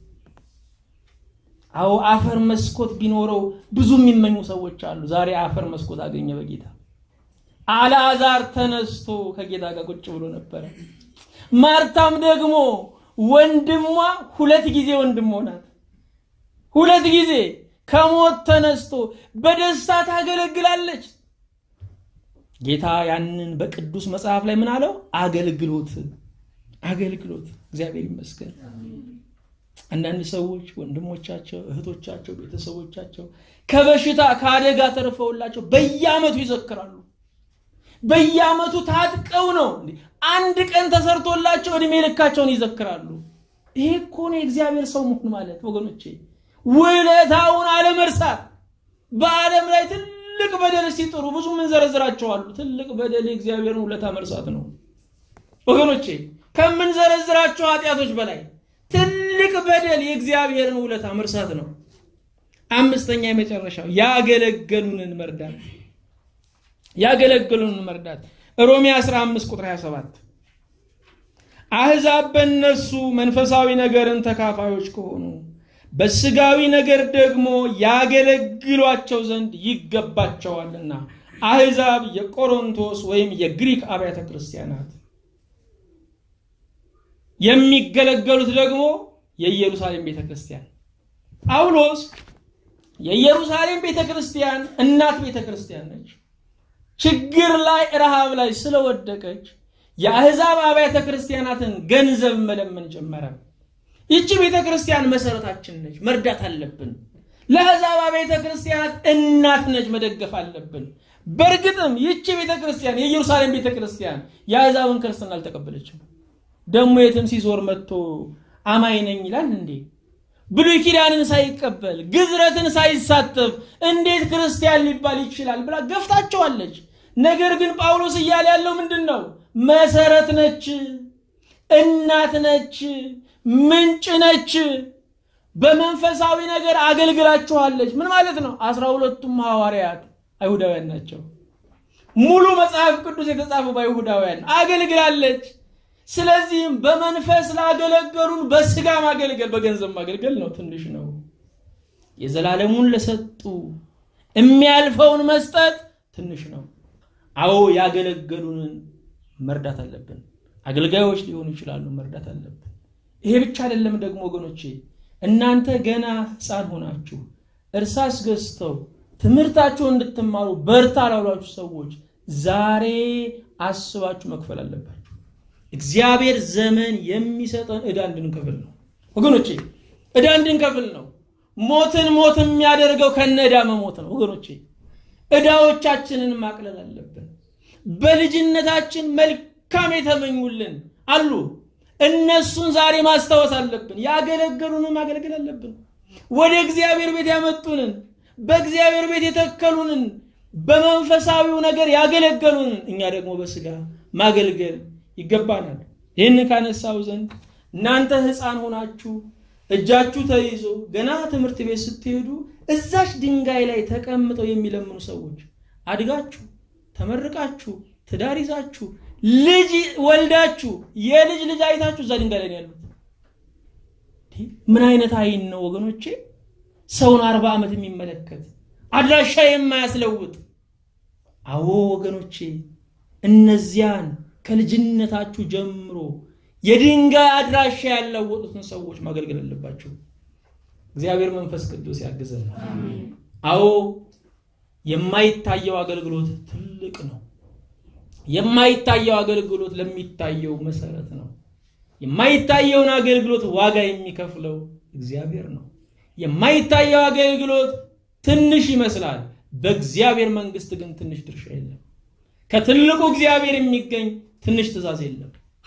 አው አፈር መስኮት ቢኖረው ብዙ የሚመኙ ሰዎች አሉ። ዛሬ አፈር መስኮት አገኘ በጌታ። አልዓዛር ተነስቶ ከጌታ ጋር ቁጭ ብሎ ነበር። ማርታም ደግሞ ወንድሟ ሁለት ጊዜ ወንድም ሆናት። ሁለት ጊዜ ከሞት ተነስቶ በደስታ ታገለግላለች። ጌታ ያንን በቅዱስ መጽሐፍ ላይ ምን አለው? አገልግሎት። እግዚአብሔር ይመስገን። አንዳንድ ሰዎች ወንድሞቻቸው፣ እህቶቻቸው፣ ቤተሰቦቻቸው ከበሽታ ከአደጋ ተርፈውላቸው በየዓመቱ ይዘክራሉ። በየዓመቱ ታጥቀው ነው አንድ ቀን ተሰርቶላቸው እድሜ ልካቸውን ይዘክራሉ። ይሄ እኮ ነው እግዚአብሔር ሰው መሆን ማለት ወገኖቼ። ውለታውን አለመርሳት። በዓለም ላይ ትልቅ በደል ሲጥሩ ብዙ ምን ዘረዝራቸው አሉ። ትልቅ በደል እግዚአብሔርን ውለታ መርሳት ነው ወገኖቼ። ከምን ዘረዝራቸው ኃጢያቶች በላይ ትልቅ በደል የእግዚአብሔርን ውለታ መርሳት ነው። አምስተኛ የመጨረሻው ያገለገሉንን መርዳት ሮሜ 15 ቁጥር 27 አሕዛብ በእነርሱ መንፈሳዊ ነገርን ተካፋዮች ከሆኑ በስጋዊ ነገር ደግሞ ያገለግሏቸው ዘንድ ይገባቸዋልና። አሕዛብ የቆሮንቶስ ወይም የግሪክ አብያተ ክርስቲያናት፣ የሚገለገሉት ደግሞ የኢየሩሳሌም ቤተክርስቲያን። ጳውሎስ የኢየሩሳሌም ቤተክርስቲያን እናት ቤተክርስቲያን ነች። ችግር ላይ ረሃብ ላይ ስለወደቀች የአሕዛብ አብያተ ክርስቲያናትን ገንዘብ መለመን ጀመረ። ይቺ ቤተክርስቲያን መሰረታችን ነች፣ መርዳት አለብን። ለአሕዛብ አብያተ ክርስቲያናት እናት ነች፣ መደገፍ አለብን። በርግጥም ይቺ ቤተክርስቲያን የኢየሩሳሌም ቤተክርስቲያን የአሕዛብን ክርስትና አልተቀበለችም። ደሞ የትም ሲዞር መጥቶ አማኝ ነኝ ይላል እንዴ? ብሉይ ኪዳንን ሳይቀበል ግዝረትን ሳይሳተፍ እንዴት ክርስቲያን ሊባል ይችላል ብላ ገፍታቸዋለች። ነገር ግን ጳውሎስ እያለ ያለው ምንድነው? መሰረት ነች፣ እናት ነች፣ ምንጭ ነች። በመንፈሳዊ ነገር አገልግላችኋለች። ምን ማለት ነው? 12ቱም ሐዋርያት አይሁዳውያን ናቸው። ሙሉ መጽሐፍ ቅዱስ የተጻፈው በአይሁዳውያን አገልግላለች። ስለዚህም በመንፈስ ላገለገሉን በስጋ ማገልገል በገንዘብ ማገልገል ነው፣ ትንሽ ነው። የዘላለሙን ለሰጡ የሚያልፈውን መስጠት ትንሽ ነው። አዎ ያገለገሉንን መርዳት አለብን። አገልጋዮች ሊሆኑ ይችላሉ፣ መርዳት አለብን። ይሄ ብቻ አይደለም ደግሞ ወገኖቼ፣ እናንተ ገና ሕፃን ሆናችሁ እርሳስ ገዝተው ትምህርታችሁን እንድትማሩ በርታ ላሏችሁ ሰዎች ዛሬ አስባችሁ መክፈል አለባችሁ። እግዚአብሔር ዘመን የሚሰጠን ዕዳ እንድንከፍል ነው ወገኖቼ። ዕዳ እንድንከፍል ነው። ሞትን የሚያደርገው ከነዕዳ መሞት ነው ወገኖቼ። ዕዳዎቻችንን ማቅለል አለብን። በልጅነታችን መልካም የተመኙልን አሉ፣ እነሱን ዛሬ ማስታወስ አለብን። ያገለገሉንን ማገልገል አለብን። ወደ እግዚአብሔር ቤት ያመጡንን፣ በእግዚአብሔር ቤት የተከሉንን፣ በመንፈሳዊው ነገር ያገለገሉንን እኛ ደግሞ በስጋ ማገልገል ይገባናል። ይህን ካነሳው ዘንድ እናንተ ሕፃን ሆናችሁ እጃችሁ ተይዞ ገና ትምህርት ቤት ስትሄዱ እዛች ድንጋይ ላይ ተቀምጠው የሚለምኑ ሰዎች አድጋችሁ ተመርቃችሁ ትዳር ይዛችሁ ልጅ ወልዳችሁ የልጅ ልጅ አይታችሁ እዛ ድንጋይ ላይ ያሉት ምን አይነት አይን ነው ወገኖቼ? ሰውን 40 ዓመት የሚመለከት አድራሻ የማያስለውጥ። አዎ ወገኖቼ፣ እነዚያን ከልጅነታችሁ ጀምሮ የድንጋይ አድራሻ ያለወጡትን ሰዎች ማገልገል አለባችሁ። እግዚአብሔር መንፈስ ቅዱስ ያግዘን። አሜን። አዎ የማይታየው አገልግሎት ትልቅ ነው። የማይታየው አገልግሎት ለሚታየው መሰረት ነው። የማይታየውን አገልግሎት ዋጋ የሚከፍለው እግዚአብሔር ነው። የማይታየው አገልግሎት ትንሽ ይመስላል፣ በእግዚአብሔር መንግስት ግን ትንሽ ድርሻ የለም። ከትልቁ እግዚአብሔር የሚገኝ ትንሽ ትእዛዝ የለም።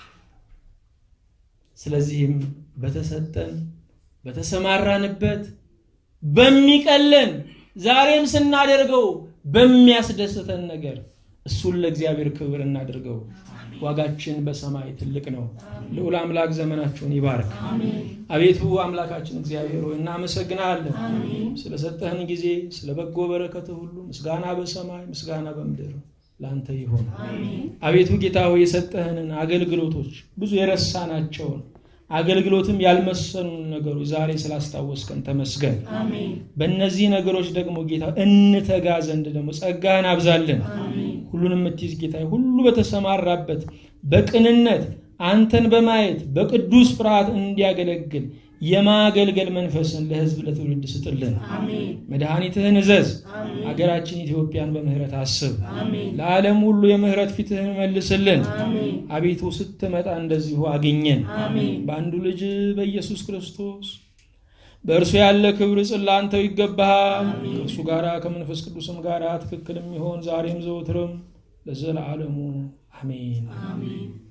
ስለዚህም በተሰጠን በተሰማራንበት በሚቀለን ዛሬም ስናደርገው በሚያስደስተን ነገር እሱን ለእግዚአብሔር ክብር እናድርገው። ዋጋችን በሰማይ ትልቅ ነው። ልዑል አምላክ ዘመናችሁን ይባርክ። አቤቱ አምላካችን እግዚአብሔር ሆይ እናመሰግናለን ስለሰጠህን ጊዜ፣ ስለበጎ በረከት ሁሉ። ምስጋና በሰማይ ምስጋና በምድር ላንተ ይሁን። አቤቱ ጌታ ሆይ የሰጠህንን አገልግሎቶች ብዙ የረሳናቸውን አገልግሎትም ያልመሰሉን ነገሮች ዛሬ ስላስታወስከን ተመስገን። በእነዚህ ነገሮች ደግሞ ጌታ እንተጋ ዘንድ ደግሞ ጸጋህን አብዛልን። ሁሉንም የምትይዝ ጌታ ሁሉ በተሰማራበት በቅንነት አንተን በማየት በቅዱስ ፍርሃት እንዲያገለግል የማገልገል መንፈስን ለሕዝብ ለትውልድ ስጥልን። መድኃኒትህን እዘዝ። አገራችን ኢትዮጵያን በምህረት አስብ። ለዓለም ሁሉ የምህረት ፊትህን መልስልን። አቤቱ ስትመጣ እንደዚሁ አግኘን። በአንዱ ልጅ በኢየሱስ ክርስቶስ በእርሱ ያለ ክብር ጽላንተው ይገባሃል። ከእርሱ ጋራ ከመንፈስ ቅዱስም ጋራ ትክክልም ይሆን ዛሬም ዘወትርም ለዘለዓለሙ አሜን።